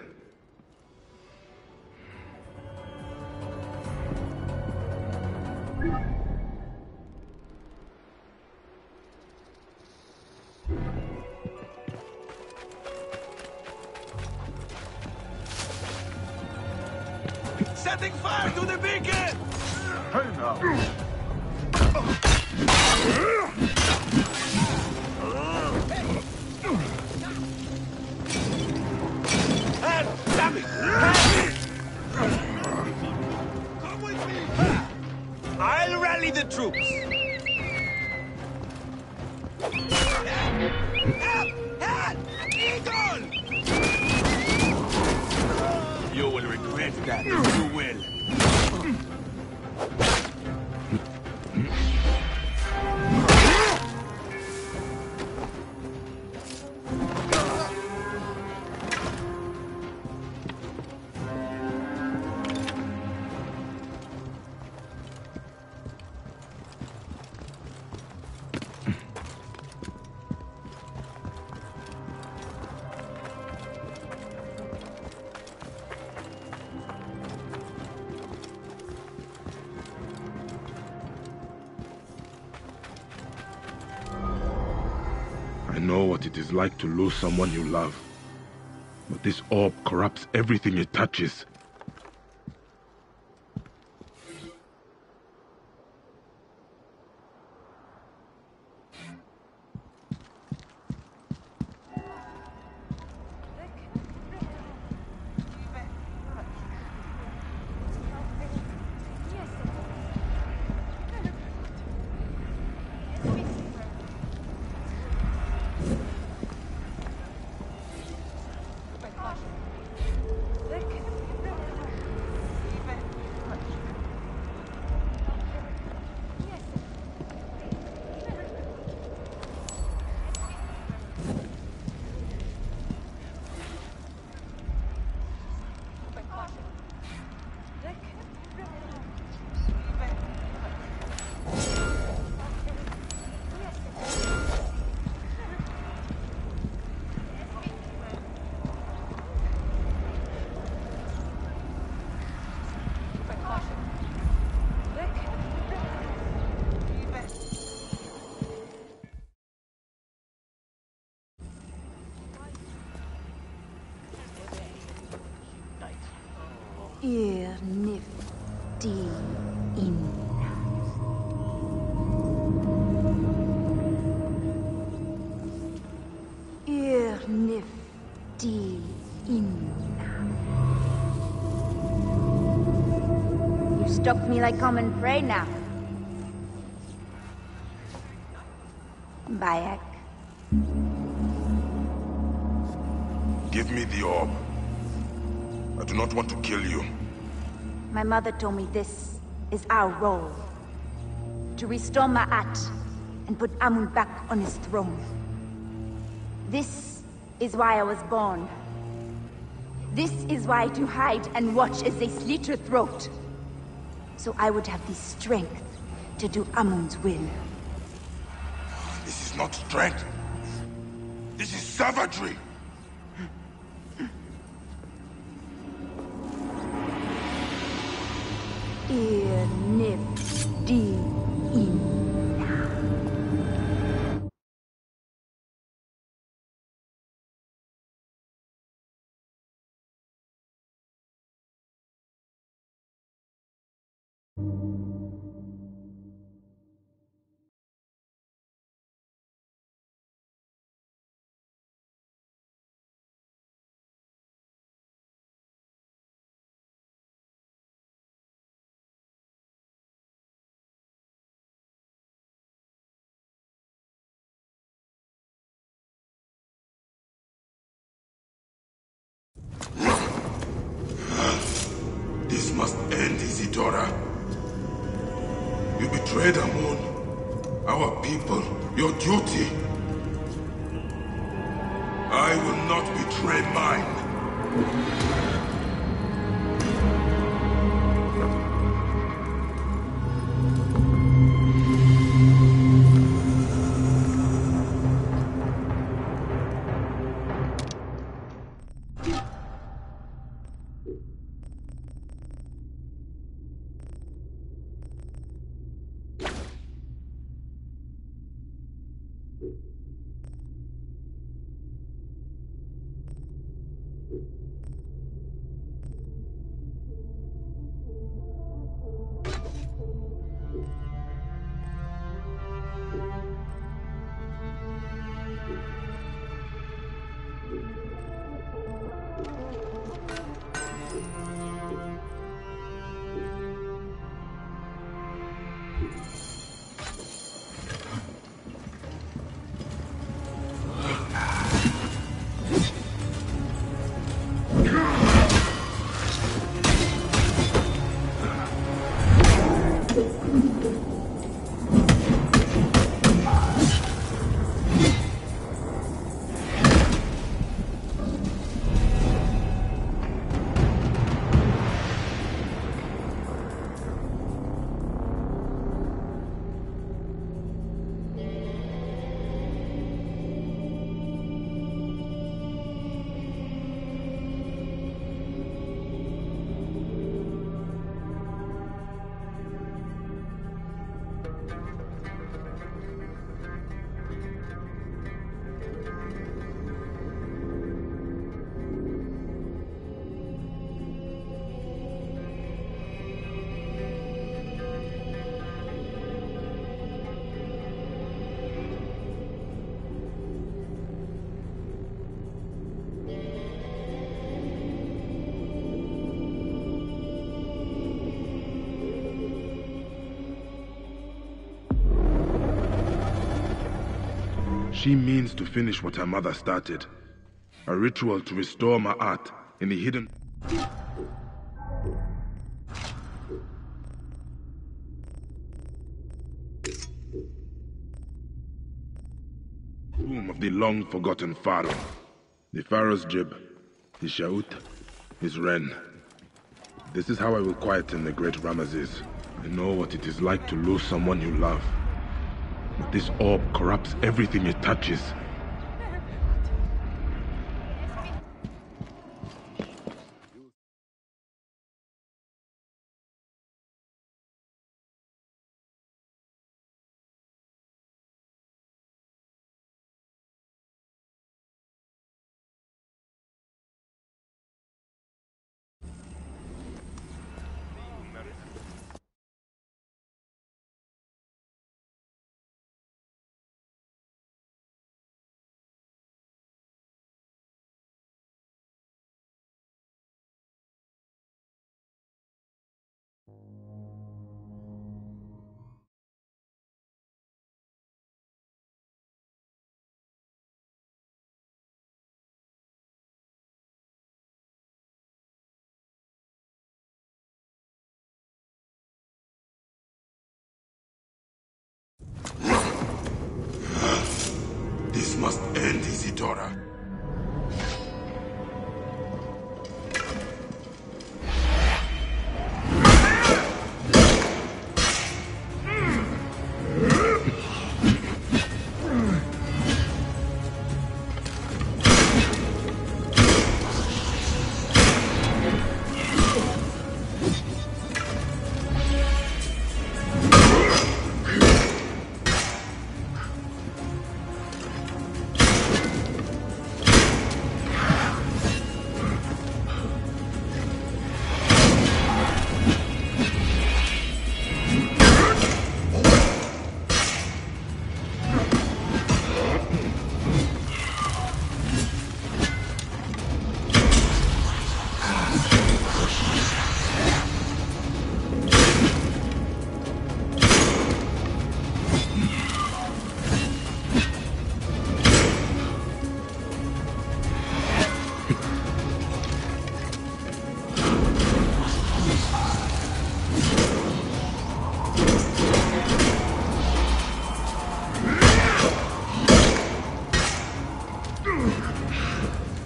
Setting fire to the beacon! Hey now! Damn it! Come with me! I'll rally the troops! Help! Eagle! You will regret that. You will. I know what it is like to lose someone you love. But this orb corrupts everything it touches. Ir nifty inna. Ir nifty inna. You stuck me like common prey now. Bayek. Give me the orb. I do not want to kill you. My mother told me this is our role. To restore Ma'at and put Amun back on his throne. This is why I was born. This is why I do hide and watch as they slit her throat. So I would have the strength to do Amun's will. This is not strength. This is savagery. Ir nif di in. This must end, Isidora. You betrayed Amun, our people, your duty. I will not betray mine. She means to finish what her mother started. A ritual to restore Ma'at in the hidden... tomb of the long-forgotten pharaoh. The pharaoh's Jib, his Shaut, his Ren. This is how I will quieten the great Ramesses. I know what it is like to lose someone you love. But this orb corrupts everything it touches.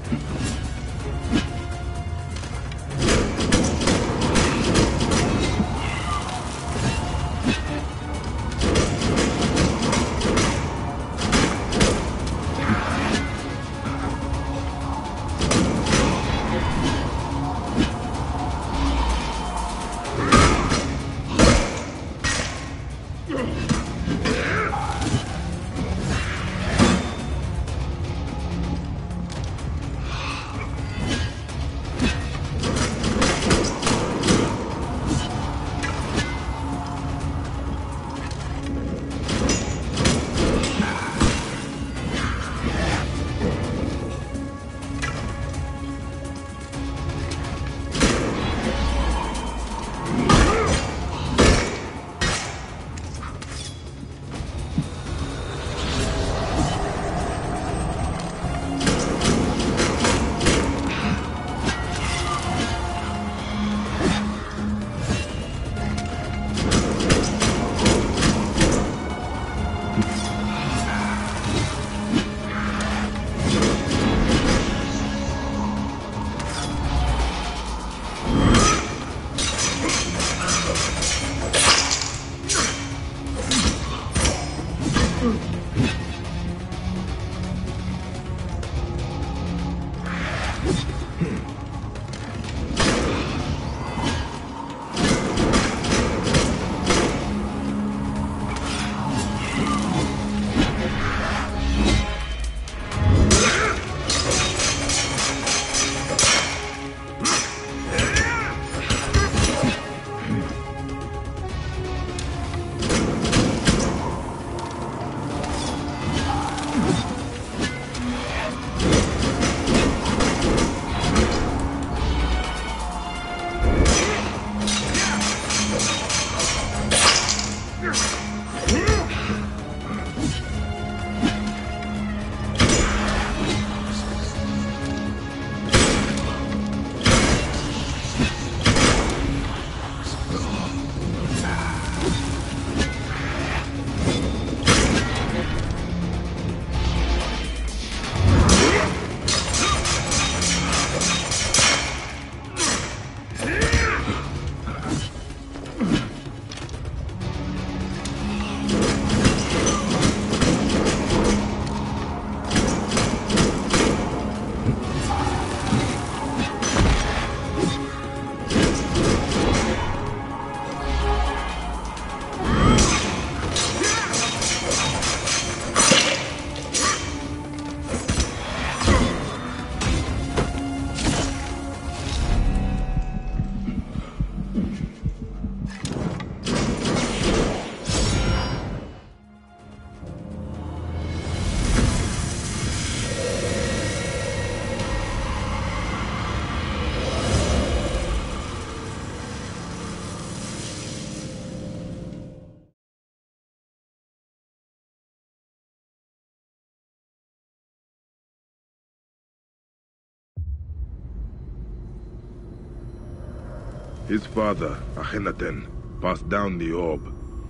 His father, Akhenaten, passed down the orb.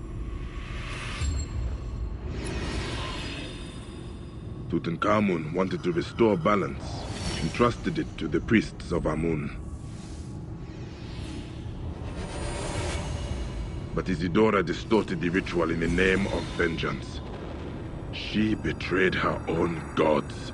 Tutankhamun wanted to restore balance, entrusted it to the priests of Amun. But Isidora distorted the ritual in the name of vengeance. She betrayed her own gods.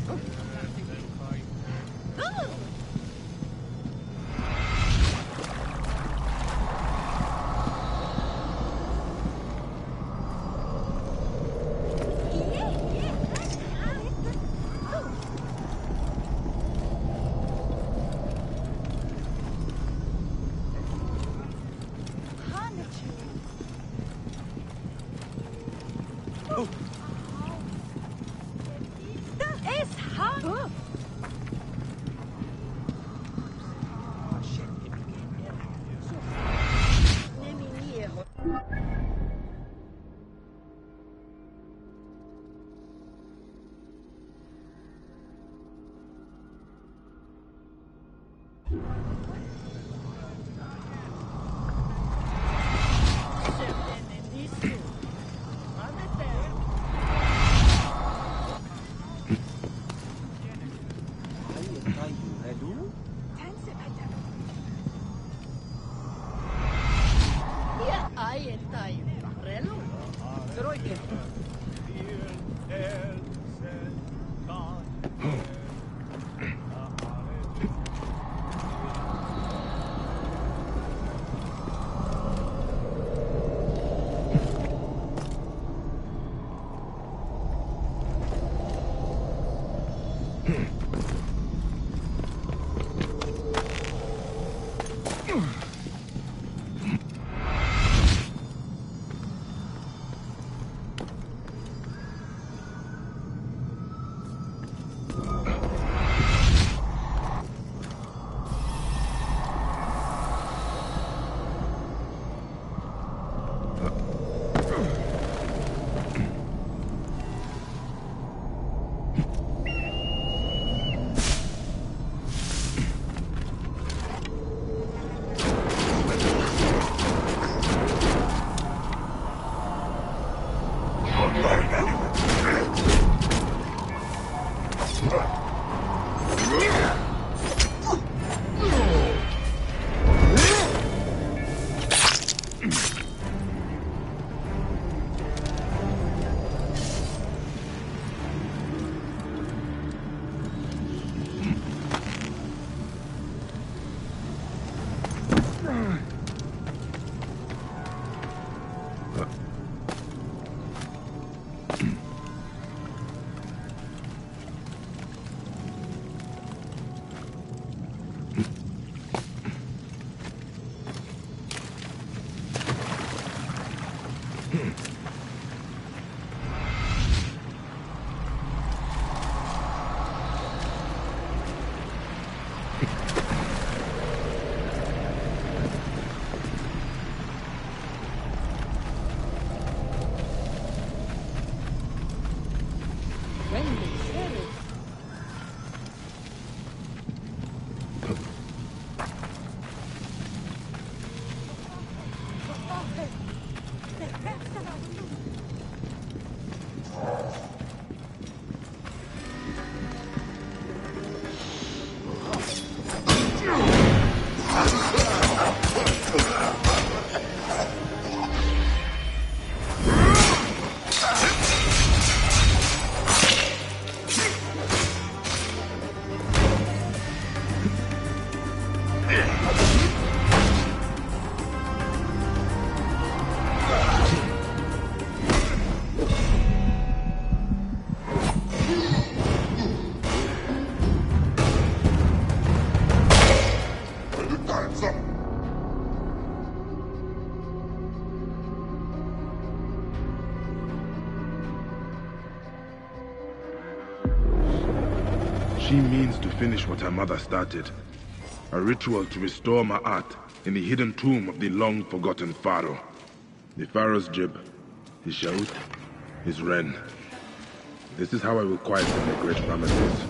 She means to finish what her mother started. A ritual to restore Ma'at in the hidden tomb of the long-forgotten pharaoh. The pharaoh's Jib, his Shaut, his Ren. This is how I will quieten their great promises.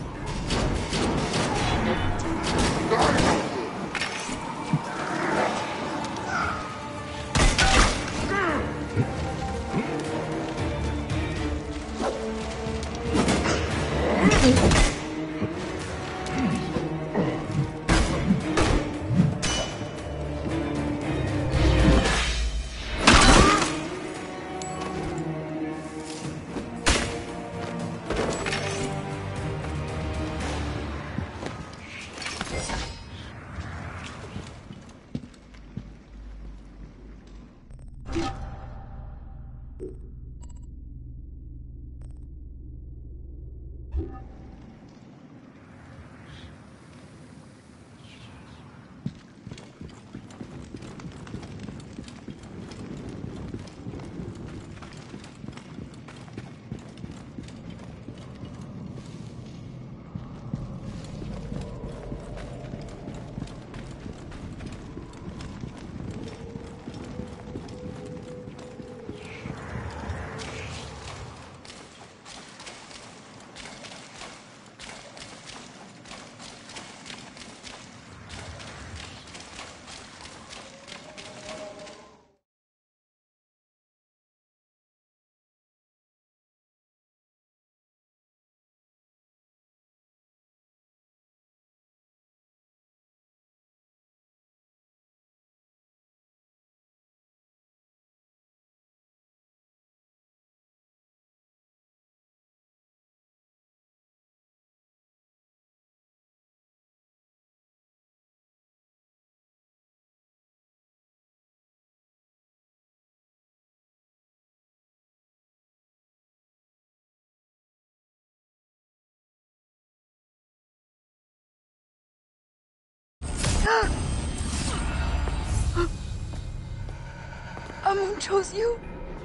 Amun chose you.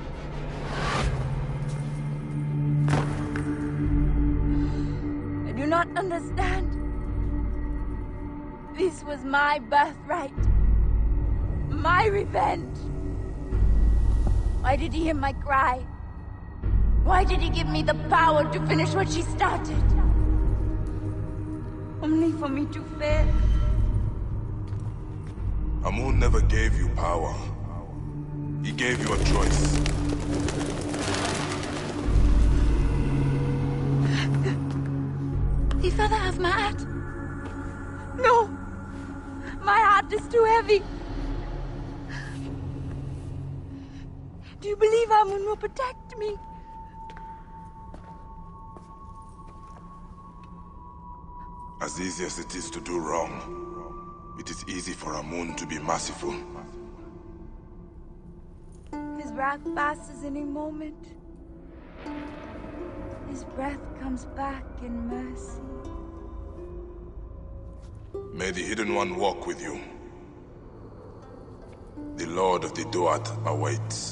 I do not understand. This was my birthright. My revenge. Why did he hear my cry? Why did he give me the power to finish what she started? Only for me to fail. Amun never gave you power. He gave you a choice. The father of Ma'at? No! My heart is too heavy. Do you believe Amun will protect me? As easy as it is to do wrong, it is easy for Amun to be merciful. His wrath passes in a moment. His breath comes back in mercy. May the Hidden One walk with you. The Lord of the Duat awaits.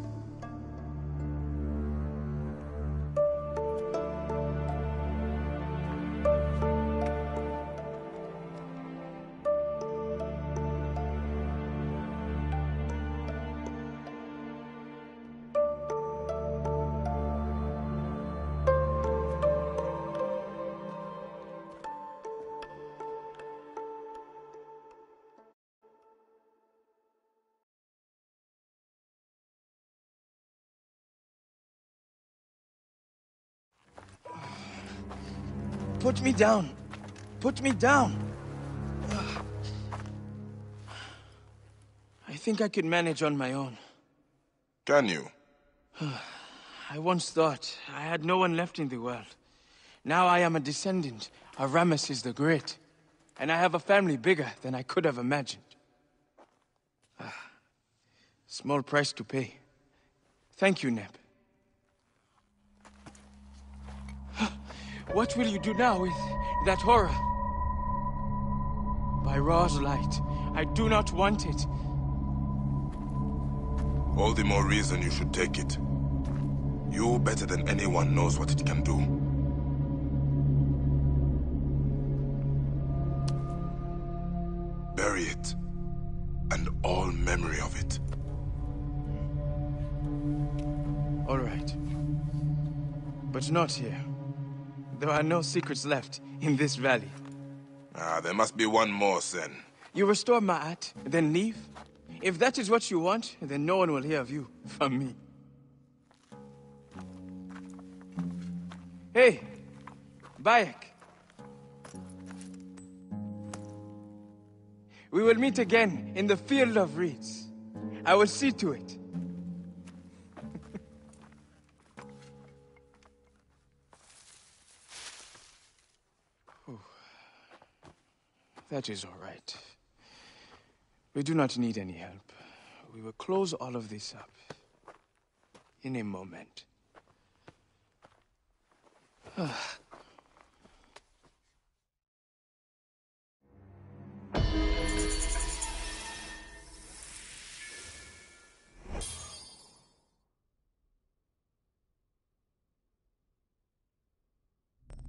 Put me down. Put me down. I think I could manage on my own. Can you? I once thought I had no one left in the world. Now I am a descendant of Ramesses the Great, and I have a family bigger than I could have imagined. Small price to pay. Thank you, Neb. What will you do now with that horror? By Ra's light, I do not want it. All the more reason you should take it. You, better than anyone, knows what it can do. Bury it, and all memory of it. All right. But not here. There are no secrets left in this valley. There must be one more, Sen. You restore Ma'at, then leave? If that is what you want, then no one will hear of you from me. Hey, Bayek. We will meet again in the Field of Reeds. I will see to it. That is all right. We do not need any help. We will close all of this up in a moment.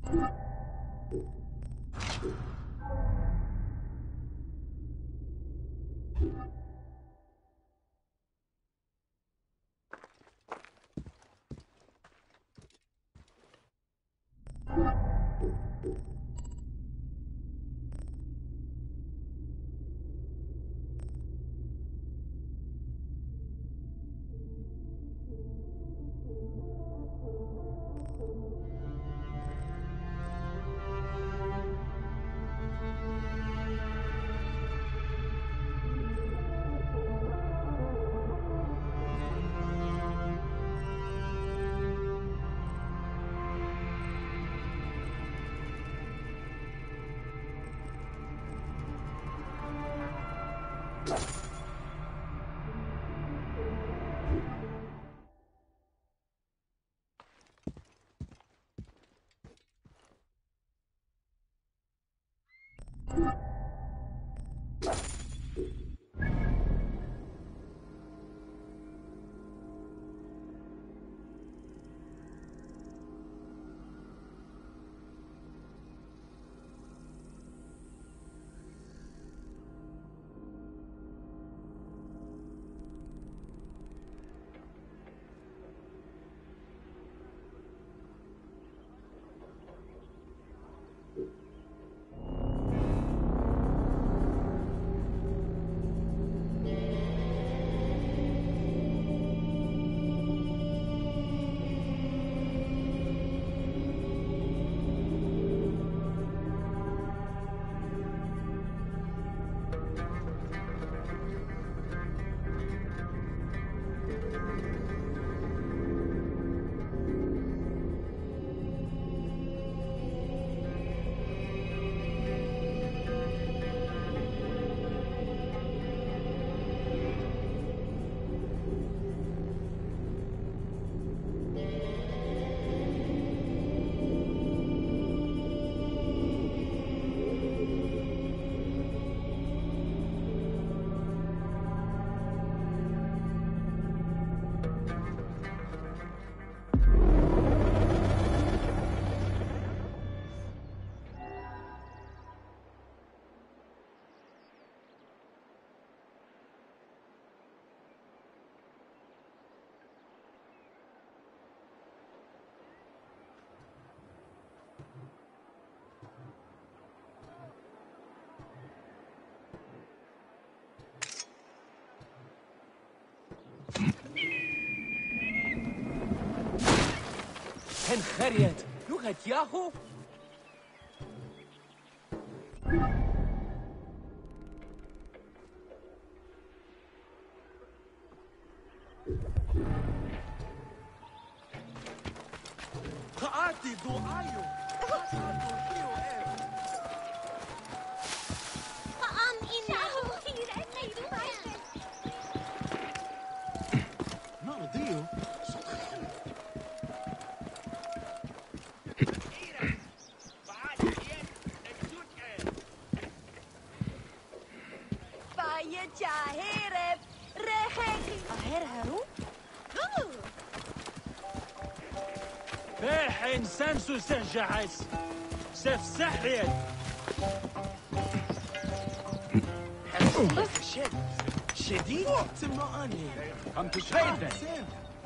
هن خريت لغة ياهو Kaati do ayo. Paam inahu hira naidu Nardio. Vaya jahire reheki. Ahir haru? Behin sensu sejahis. Sef sahriet. شديد سمعني Come to trade then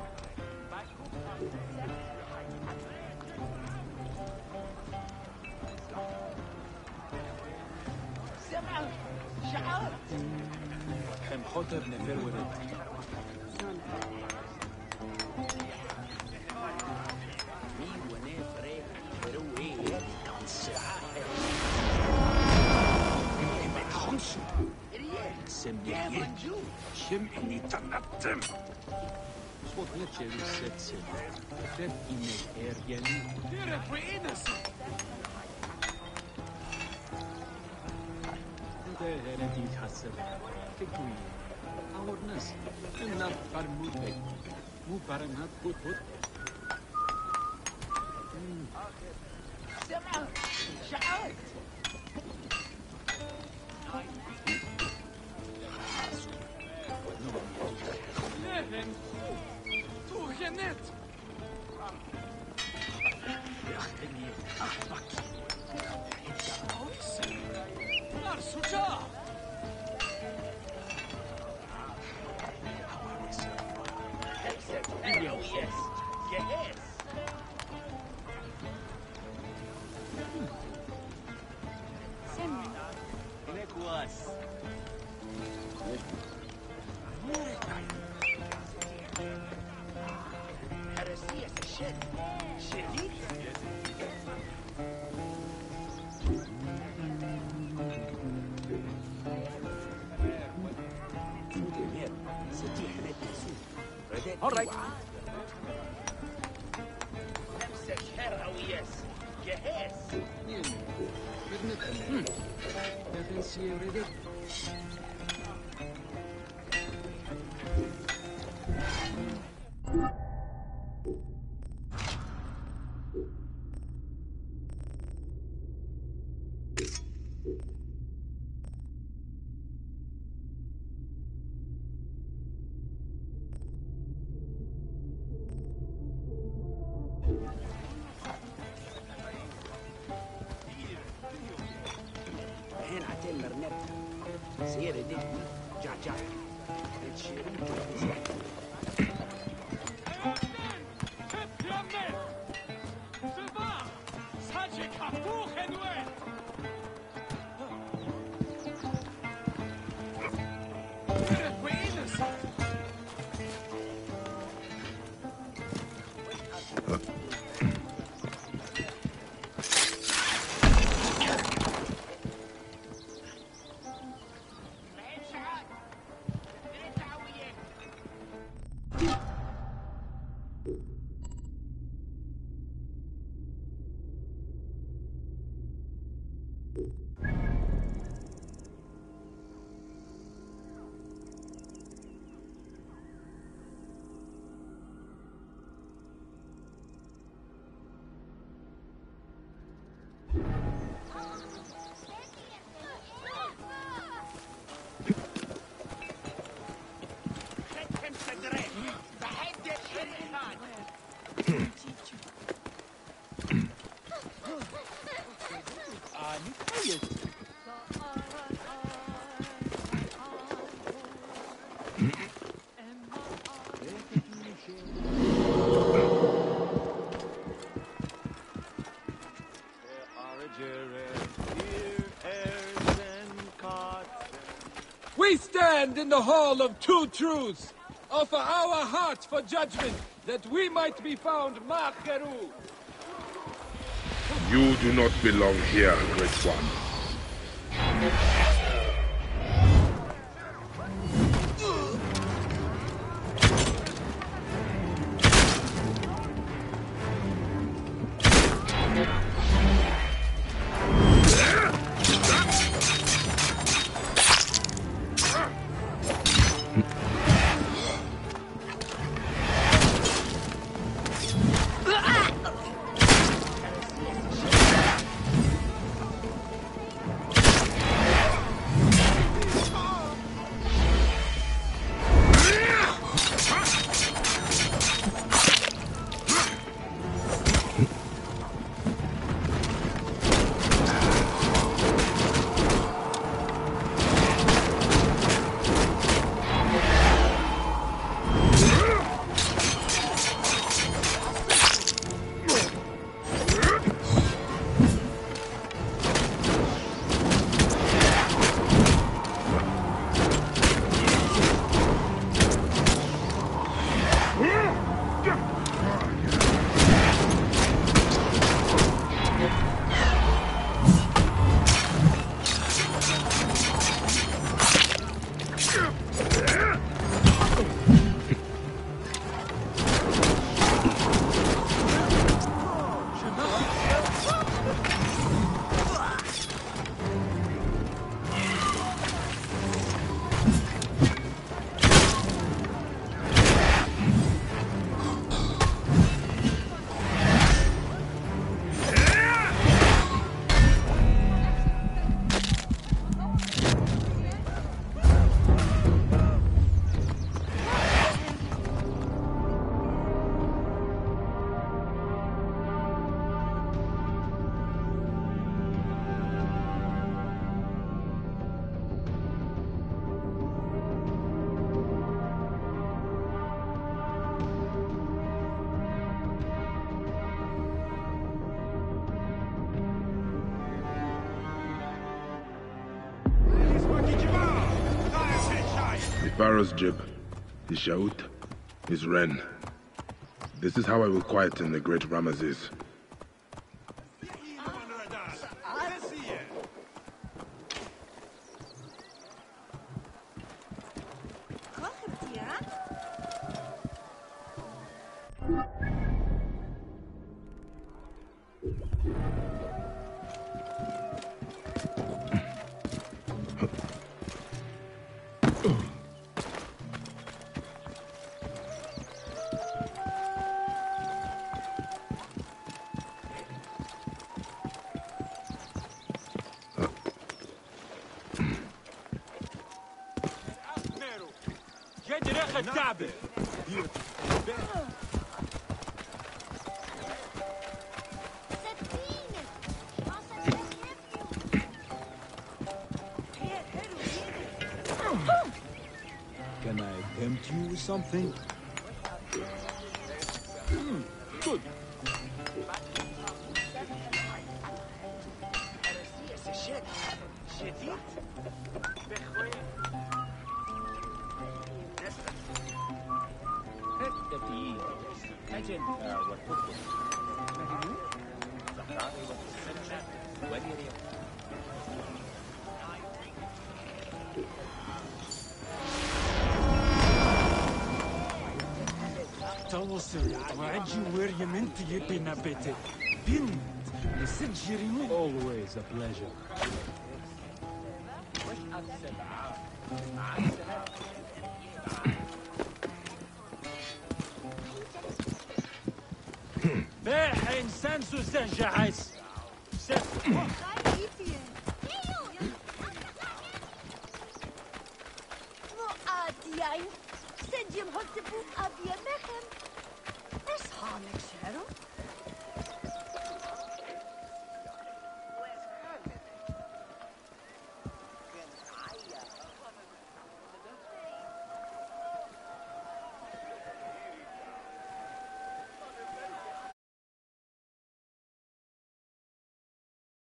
سمع شعار كم خطر نفر ورد مين ونفر بروي سعاهر سمعي شمعني تنقدم صوت نتشل السدسل تب إنك إرجاني ديرك وإنس انت هرتي تحسب تكوين أور ناس إنك فرموتك مو برمات بوت بوت سمع شعار Leven, toegenet. يا أخي أخبك All right. We stand in the Hall of Two Truths. Offer our hearts for judgment, that we might be found Macheru. You do not belong here, Great One. Pharaoh's jib, his shaut, his wren. This is how I will quieten the great Ramesses. Can I tempt you with something? Good. Always a pleasure. إنسان سجعس. Send him hot to book of your mechem. That's harmless, Shadow.